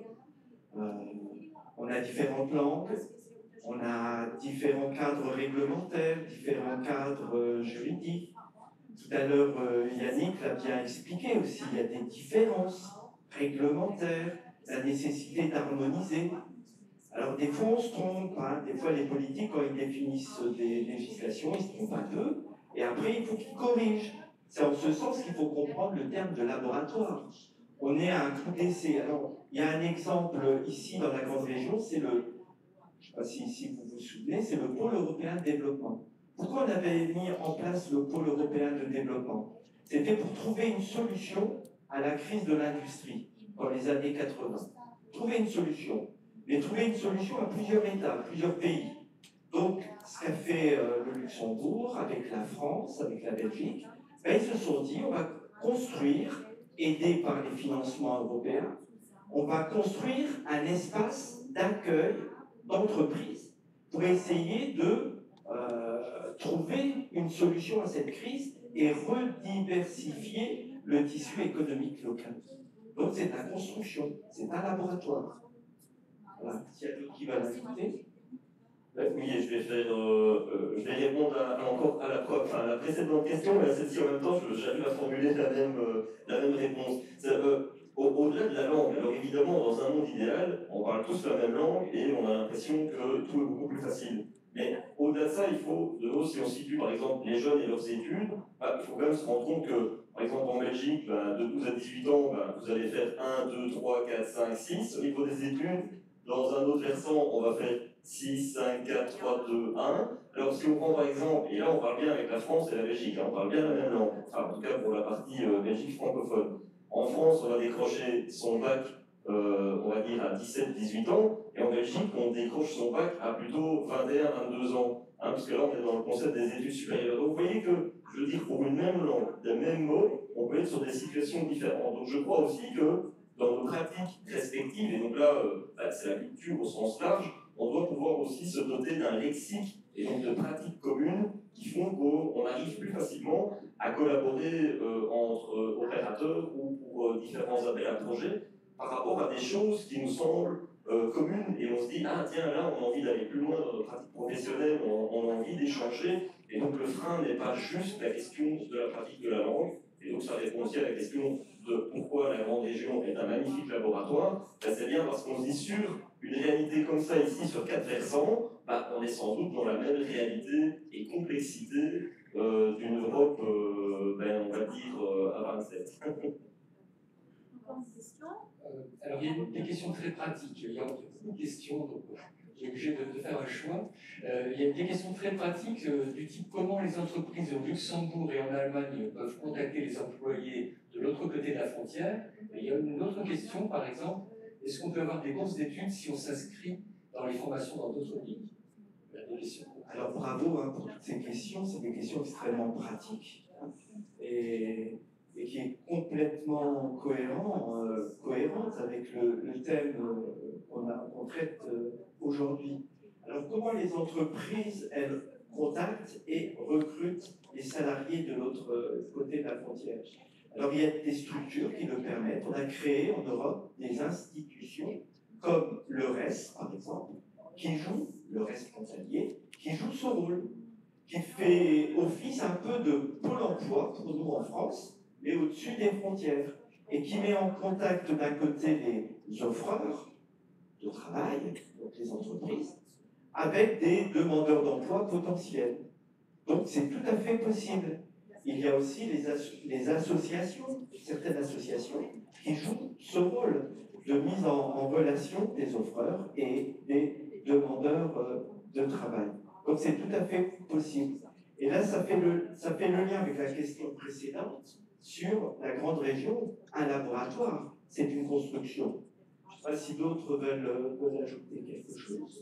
on a différentes langues, on a différents cadres réglementaires, différents cadres juridiques. Tout à l'heure, Yannick l'a bien expliqué aussi, il y a des différences réglementaires, la nécessité d'harmoniser. Alors des fois on se trompe, des fois les politiques quand ils définissent des législations, ils se trompent un peu, et après il faut qu'ils corrigent. C'est en ce sens qu'il faut comprendre le terme de laboratoire. On est à un coup d'essai. Alors il y a un exemple ici dans la grande région, c'est le, je ne sais pas si vous vous souvenez, c'est le pôle européen de développement. Pourquoi on avait mis en place le pôle européen de développement? C'était pour trouver une solution à la crise de l'industrie dans les années 80. Trouver une solution. Mais trouver une solution à plusieurs États, plusieurs pays. Donc, ce qu'a fait le Luxembourg avec la France, avec la Belgique, ils se sont dit, on va construire, aidés par les financements européens, on va construire un espace d'accueil d'entreprises pour essayer de trouver une solution à cette crise et rediversifier le tissu économique local. Donc c'est la construction, c'est un laboratoire. Voilà. S'il y a d'autres qui veulent ajouter. Oui, je vais répondre encore à la précédente question, mais à celle-ci en même temps, j'arrive à formuler la même réponse. Au-delà de la langue, alors évidemment, dans un monde idéal, on parle tous la même langue et on a l'impression que tout est beaucoup plus facile. Mais au-delà de ça, il faut, de nouveau, si on situe par exemple les jeunes et leurs études, il faut quand même se rendre compte que, par exemple en Belgique, de 12 à 18 ans, vous allez faire 1, 2, 3, 4, 5, 6. Au niveau des études, dans un autre versant, on va faire 6, 5, 4, 3, 2, 1. Alors si on prend par exemple, et là on parle bien avec la France et la Belgique, on parle bien la même langue, en tout cas pour la partie Belgique francophone. En France, on va décrocher son bac, on va dire à 17-18 ans, et en Belgique, on décroche son bac à plutôt 21-22 ans, parce que là, on est dans le concept des études supérieures. Donc vous voyez que, je veux dire, pour une même langue, des mêmes mots, on peut être sur des situations différentes. Donc je crois aussi que dans nos pratiques respectives, et donc là, c'est la culture au sens large, on doit pouvoir aussi se doter d'un lexique et donc de pratiques communes qui font qu'on arrive plus facilement à collaborer entre opérateurs ou pour différents appels à projets par rapport à des choses qui nous semblent communes et on se dit tiens là on a envie d'aller plus loin dans nos pratiques professionnelles, on a envie d'échanger et donc le frein n'est pas juste la question de la pratique de la langue et donc ça répond aussi à la question de pourquoi la grande région est un magnifique laboratoire. C'est bien parce qu'on se dit sur une réalité comme ça ici sur 4 versants, on est sans doute dans la même réalité et complexité d'une Europe, on va dire, à 27. Encore une question alors, il y a des questions très pratiques. Il y a beaucoup de questions, donc j'ai obligé de faire un choix. Il y a des questions très pratiques du type comment les entreprises au Luxembourg et en Allemagne peuvent contacter les employés de l'autre côté de la frontière. Et il y a une autre question, par exemple, est-ce qu'on peut avoir des bourses d'études si on s'inscrit dans les formations dans d'autres pays? Alors bravo pour toutes ces questions, c'est des questions extrêmement pratiques et qui est complètement cohérente avec le thème qu'on traite aujourd'hui. Alors comment les entreprises, elles, contactent et recrutent les salariés de l'autre côté de la frontière? Alors il y a des structures qui le permettent. On a créé en Europe des institutions comme le RES, par exemple, qui joue, le RES frontalier, qui joue son rôle, qui fait office un peu de pôle emploi pour nous en France, mais au-dessus des frontières, et qui met en contact d'un côté les offreurs de travail, donc les entreprises, avec des demandeurs d'emploi potentiels. Donc c'est tout à fait possible. Il y a aussi les associations, certaines associations, qui jouent ce rôle de mise en relation des offreurs et des demandeurs de travail. Donc c'est tout à fait possible. Et là, ça fait le lien avec la question précédente sur la grande région, un laboratoire. C'est une construction. Je ne sais pas si d'autres veulent ajouter quelque chose.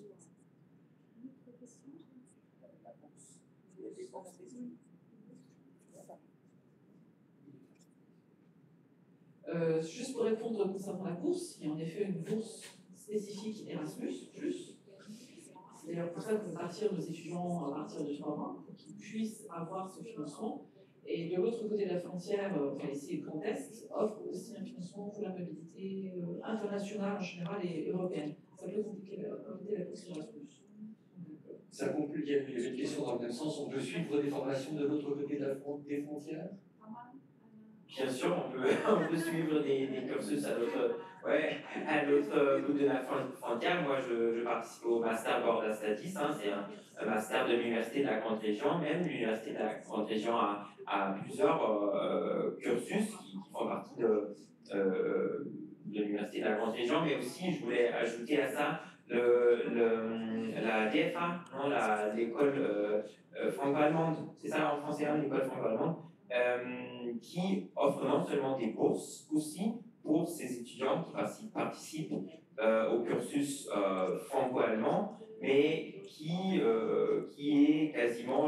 Juste pour répondre concernant la bourse, il y a en effet une bourse spécifique Erasmus+. C'est d'ailleurs pour ça qu'on va partir nos étudiants à partir de 3 mois, pour qu'ils puissent avoir ce financement. Et de l'autre côté de la frontière, enfin ici, Grand Est offre aussi un financement pour la mobilité internationale en général et européenne. Ça peut compliquer la bourse Erasmus. Ça complique, il y avait une question dans le même sens, on peut suivre des formations de l'autre côté des frontières? Bien sûr, on peut suivre des cursus à l'autre bout de la frontière. Moi, je participe au Master Borda Studies, c'est un master de l'Université de la Grande Région. Même l'Université de la Grande Région a plusieurs cursus qui font partie de l'Université de la Grande Région, mais aussi, je voulais ajouter à ça la DFA, l'école franco-allemande, c'est ça en français, l'école franco-allemande, qui offre non seulement des bourses, aussi pour ces étudiants qui participent au cursus franco-allemand, mais qui est quasiment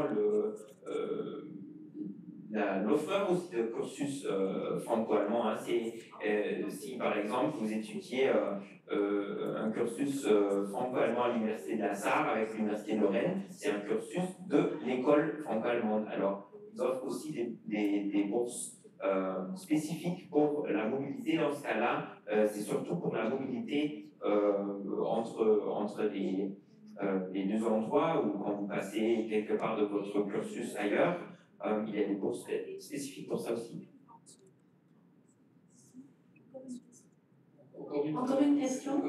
l'offreur aussi de cursus franco-allemand. Si par exemple vous étudiez un cursus franco-allemand à l'université de la Sarre avec l'université de Lorraine, c'est un cursus de l'école franco-allemande. Alors, ils offrent aussi des bourses spécifiques pour la mobilité. Dans ce cas-là, c'est surtout pour la mobilité entre les deux endroits, ou quand vous passez quelque part de votre cursus ailleurs, il y a des bourses spécifiques pour ça aussi. Encore une question.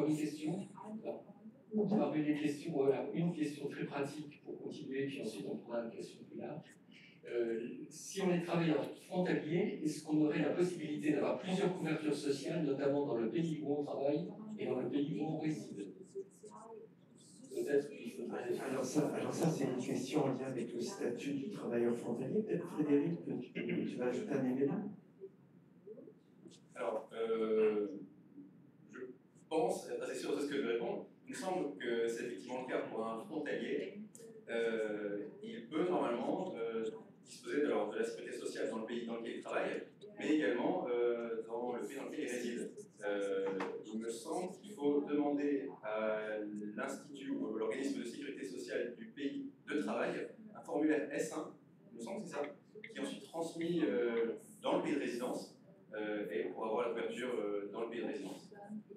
Parmi les questions, voilà, une question très pratique pour continuer, puis ensuite on prendra une question plus large. Si on est travailleur frontalier, est-ce qu'on aurait la possibilité d'avoir plusieurs couvertures sociales, notamment dans le pays où on travaille et dans le pays où on réside? Peut-être qu'il faudrait... Alors ça c'est une question en lien avec le statut du travailleur frontalier. Peut-être Frédéric, tu vas ajouter un élément? Alors, je pense, c'est sûr de ce que je réponds, il me semble que c'est effectivement le cas pour un frontalier. Il peut normalement disposer de la sécurité sociale dans le pays dans lequel il travaille, mais également dans le pays dans lequel il réside. Il me semble qu'il faut demander à l'institut ou l'organisme de sécurité sociale du pays de travail un formulaire S1, il me semble que c'est ça, qui est ensuite transmis dans le pays de résidence et pour avoir la couverture dans le pays de résidence.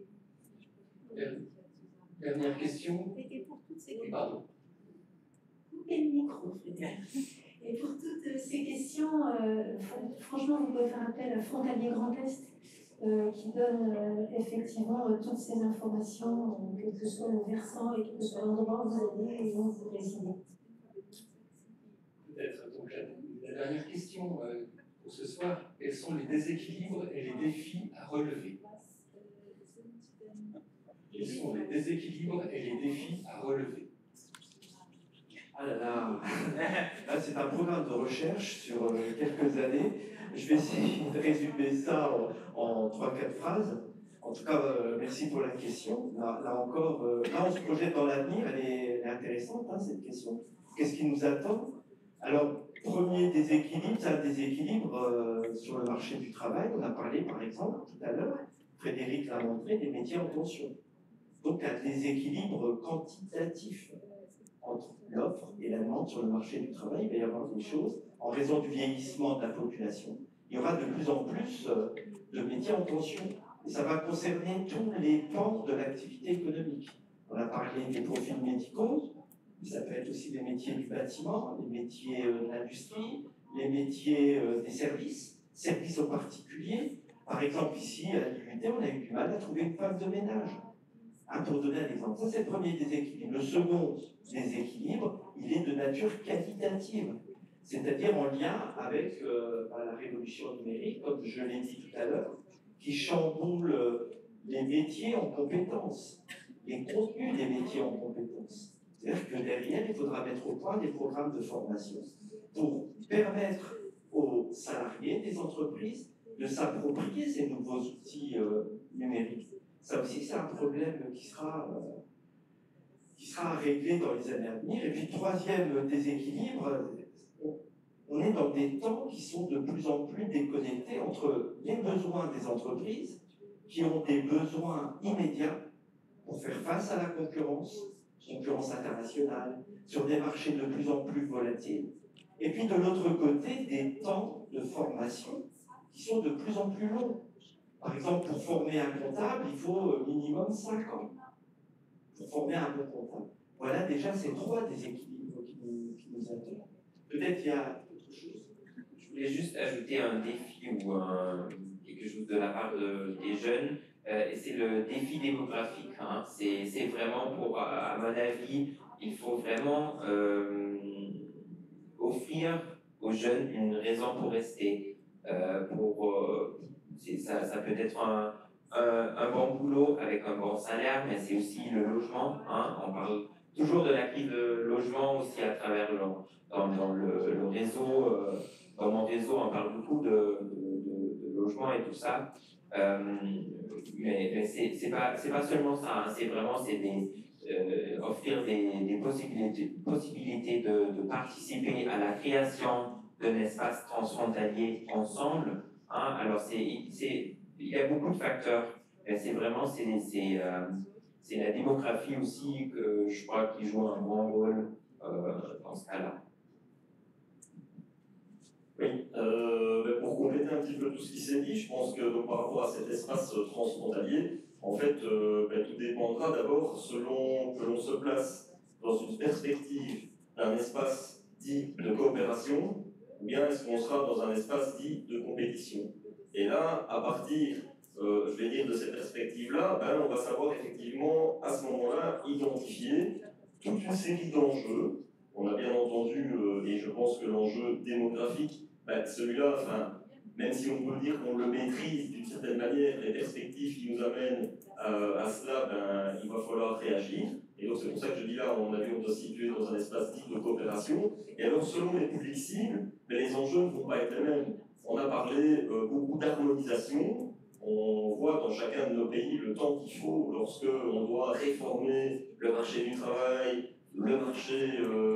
Dernière question. Et pour toutes ces questions, Pardon. coupez le micro, Frédéric. Et pour toutes ces questions, franchement, vous pouvez faire appel à Frontalier Grand Est, qui donne effectivement toutes ces informations, que ce soit le versant et que ce soit l'endroit où vous allez et où vous résidez. Peut-être. Donc la dernière question pour ce soir, quels sont les déséquilibres et les défis à relever? Quels sont les déséquilibres et les défis à relever? Ah là là, là c'est un programme de recherche sur quelques années. Je vais essayer de résumer ça en 3-4 phrases. En tout cas, merci pour la question. Là encore, là on se projette dans l'avenir, elle est intéressante cette question. Qu'est-ce qui nous attend? Alors, premier déséquilibre, c'est un déséquilibre sur le marché du travail. On a parlé par exemple tout à l'heure, Frédéric l'a montré, des métiers en tension. Donc un déséquilibre quantitatif entre l'offre et la demande sur le marché du travail. Il va y avoir des choses, en raison du vieillissement de la population, il y aura de plus en plus de métiers en tension. Et ça va concerner tous les pans de l'activité économique. On a parlé des profils médicaux, mais ça peut être aussi les métiers du bâtiment, les métiers de l'industrie, les métiers des services aux particuliers. Par exemple, ici, à l'UT, on a eu du mal à trouver une femme de ménage. Pour donner un exemple, ça c'est le premier déséquilibre. Le second déséquilibre, il est de nature qualitative, c'est-à-dire en lien avec la révolution numérique, comme je l'ai dit tout à l'heure, qui chamboule les métiers en compétences, les contenus des métiers en compétences. C'est-à-dire que derrière, il faudra mettre au point des programmes de formation pour permettre aux salariés des entreprises de s'approprier ces nouveaux outils numériques. Ça aussi, c'est un problème qui sera réglé dans les années à venir. Et puis, troisième déséquilibre, on est dans des temps qui sont de plus en plus déconnectés entre les besoins des entreprises, qui ont des besoins immédiats pour faire face à la concurrence internationale, sur des marchés de plus en plus volatiles, et puis de l'autre côté, des temps de formation qui sont de plus en plus longs. Par exemple, pour former un comptable, il faut minimum 5 ans pour former un bon comptable. Voilà déjà ces 3 déséquilibres qui nous attendent. Peut-être qu'il y a autre chose. Je voulais juste ajouter un défi ou quelque chose de la part des jeunes, et c'est le défi démographique. Hein. C'est vraiment pour, à mon avis, il faut vraiment offrir aux jeunes une raison pour rester. Ça peut être un bon boulot avec un bon salaire, mais c'est aussi le logement. Hein. On parle toujours de la crise de logement aussi à travers dans le réseau. Dans mon réseau, on parle beaucoup de logement et tout ça. Mais c'est pas seulement ça. Hein. C'est vraiment offrir des possibilités de participer à la création d'un espace transfrontalier ensemble. Hein. Alors il y a beaucoup de facteurs. C'est vraiment c'est la démographie aussi que je crois qui joue un grand rôle dans ce cas-là. Oui, pour compléter un petit peu tout ce qui s'est dit, je pense que donc, par rapport à cet espace transfrontalier, en fait, tout dépendra d'abord selon que l'on se place dans une perspective d'un espace dit de coopération, ou bien est-ce qu'on sera dans un espace dit de compétition. Et là, à partir, je vais dire, de cette perspective-là, on va savoir effectivement, à ce moment-là, identifier toute une série d'enjeux. On a bien entendu, et je pense que l'enjeu démographique, celui-là, même si on peut dire qu'on le maîtrise d'une certaine manière, les perspectives qui nous amènent à cela, il va falloir réagir. Et donc c'est pour ça que je dis là, on doit se situer dans un espace dit de coopération. Et alors selon les publics cibles, les enjeux ne vont pas être les mêmes. On a parlé beaucoup d'harmonisation. On voit dans chacun de nos pays le temps qu'il faut lorsque on doit réformer le marché du travail, le marché,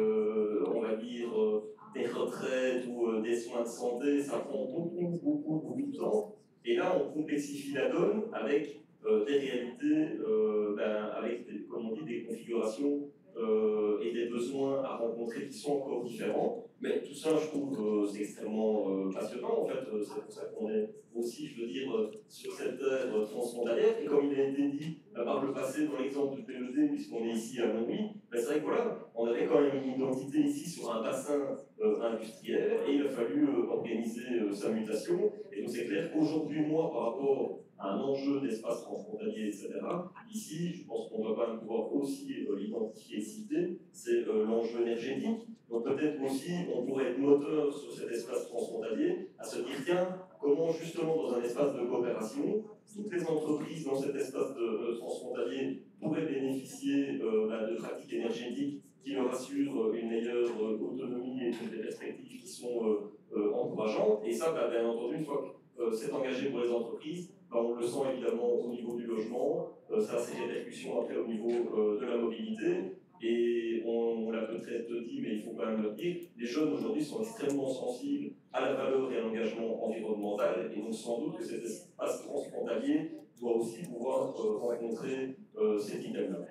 on va dire, des retraites ou des soins de santé. Ça prend beaucoup de temps. Et là, on complexifie la donne avec des réalités, avec comme on dit, des configurations et des besoins à rencontrer qui sont encore différents. Mais tout ça, je trouve, c'est extrêmement passionnant. En fait, c'est pour ça qu'on est aussi, je veux dire, sur cette terre transfrontalière. Et comme il a été dit par le passé dans l'exemple du PED, puisqu'on est ici à Longwy, c'est vrai que voilà, on avait quand même une identité ici sur un bassin industriel et il a fallu organiser sa mutation. Et donc c'est clair qu'aujourd'hui, moi, par rapport à un enjeu d'espace transfrontalier, etc., ici, je pense qu'on va quand même pouvoir aussi l'identifier et citer, c'est l'enjeu énergétique. Donc peut-être aussi, on pourrait être moteur sur cet espace transfrontalier, à se dire, tiens, comment justement dans un espace de coopération, toutes les entreprises dans cet espace transfrontalier pourraient bénéficier de pratiques énergétiques qui leur assurent une meilleure autonomie et toutes les perspectives qui sont encourageantes. Et ça, bien entendu, une fois que c'est engagé pour les entreprises, on le sent évidemment au niveau du logement, ça a ses répercussions après au niveau de la mobilité. Et on l'a peut-être dit, mais il faut quand même le dire, les jeunes aujourd'hui sont extrêmement sensibles à la valeur et à l'engagement environnemental, et donc sans doute que cet espace transfrontalier doit aussi pouvoir rencontrer cet idéal-là.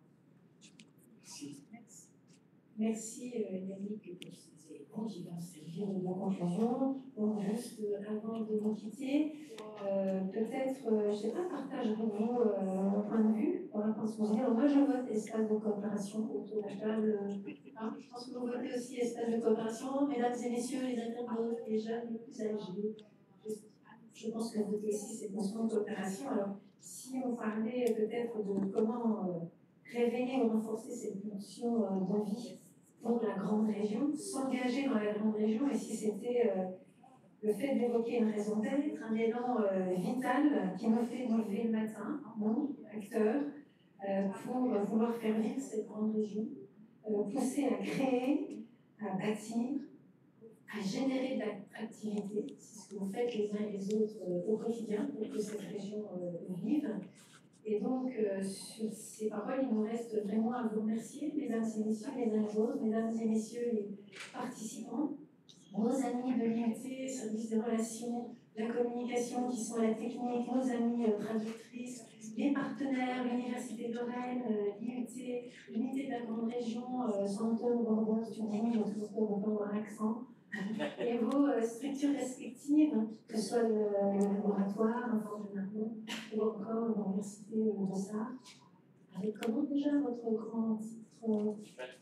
Merci Yannick pour ces éléments qui vont servir suivi de conclusions. Donc, juste avant de nous quitter, peut-être, je ne sais pas, partagerez-vous mon point de vue par rapport à ce que vous dites. Moi, je vote espace de coopération autour de la table. Hein, je pense que vous votez aussi espace de coopération, mesdames et messieurs, les internautes, les jeunes, les plus âgés. Je pense que vous votez aussi cette notion de coopération. Alors, si on parlait peut-être de comment réveiller ou renforcer cette pulsion de vie pour la grande région, s'engager dans la grande région, et si c'était le fait d'évoquer une raison d'être, un élan vital qui nous fait nous lever le matin, nous, acteurs, pour vouloir faire vivre cette grande région, pousser à créer, à bâtir, à générer de l'attractivité. C'est ce que vous faites les uns et les autres au quotidien pour que cette région vive. Et donc, sur ces paroles, il nous reste vraiment à vous remercier, mesdames et messieurs, les uns et les autres, mesdames et messieurs, les participants, nos amis de l'IUT, service de relations, la communication qui sont à la technique, nos amis traductrices, les partenaires, l'Université de Lorraine, l'IUT, l'unité de la grande région, Saint-Antoine, Bordeaux, Studini, je ne trouve pas avoir l'accent, et vos structures respectives, que ce soit le laboratoire, un fort de Narbonne, ou encore l'Université de Sarre. Avec comment déjà votre grand titre? Oh,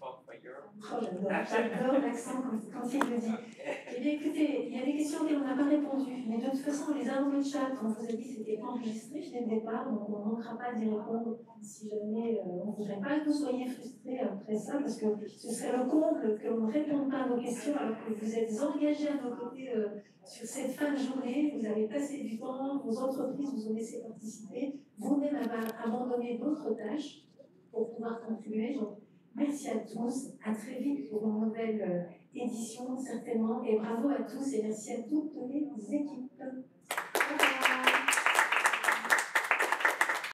j'adore l'accent quand il le dit. Eh bien écoutez, il y a des questions auxquelles on n'a pas répondu, mais de toute façon on les a dans le chat. On vous a dit que c'était enregistré dès le départ, donc on ne manquera pas d'y répondre si jamais on ne voudrait pas que vous soyez frustrés après ça, parce que ce serait le comble que l'on ne réponde pas à vos questions alors que vous êtes engagés à nos côtés sur cette fin de journée. Vous avez passé du temps, vos entreprises vous ont laissé participer, vous-même avez abandonné d'autres tâches pour pouvoir contribuer. Donc, merci à tous, à très vite pour une nouvelle édition certainement, et bravo à tous et merci à toutes les équipes.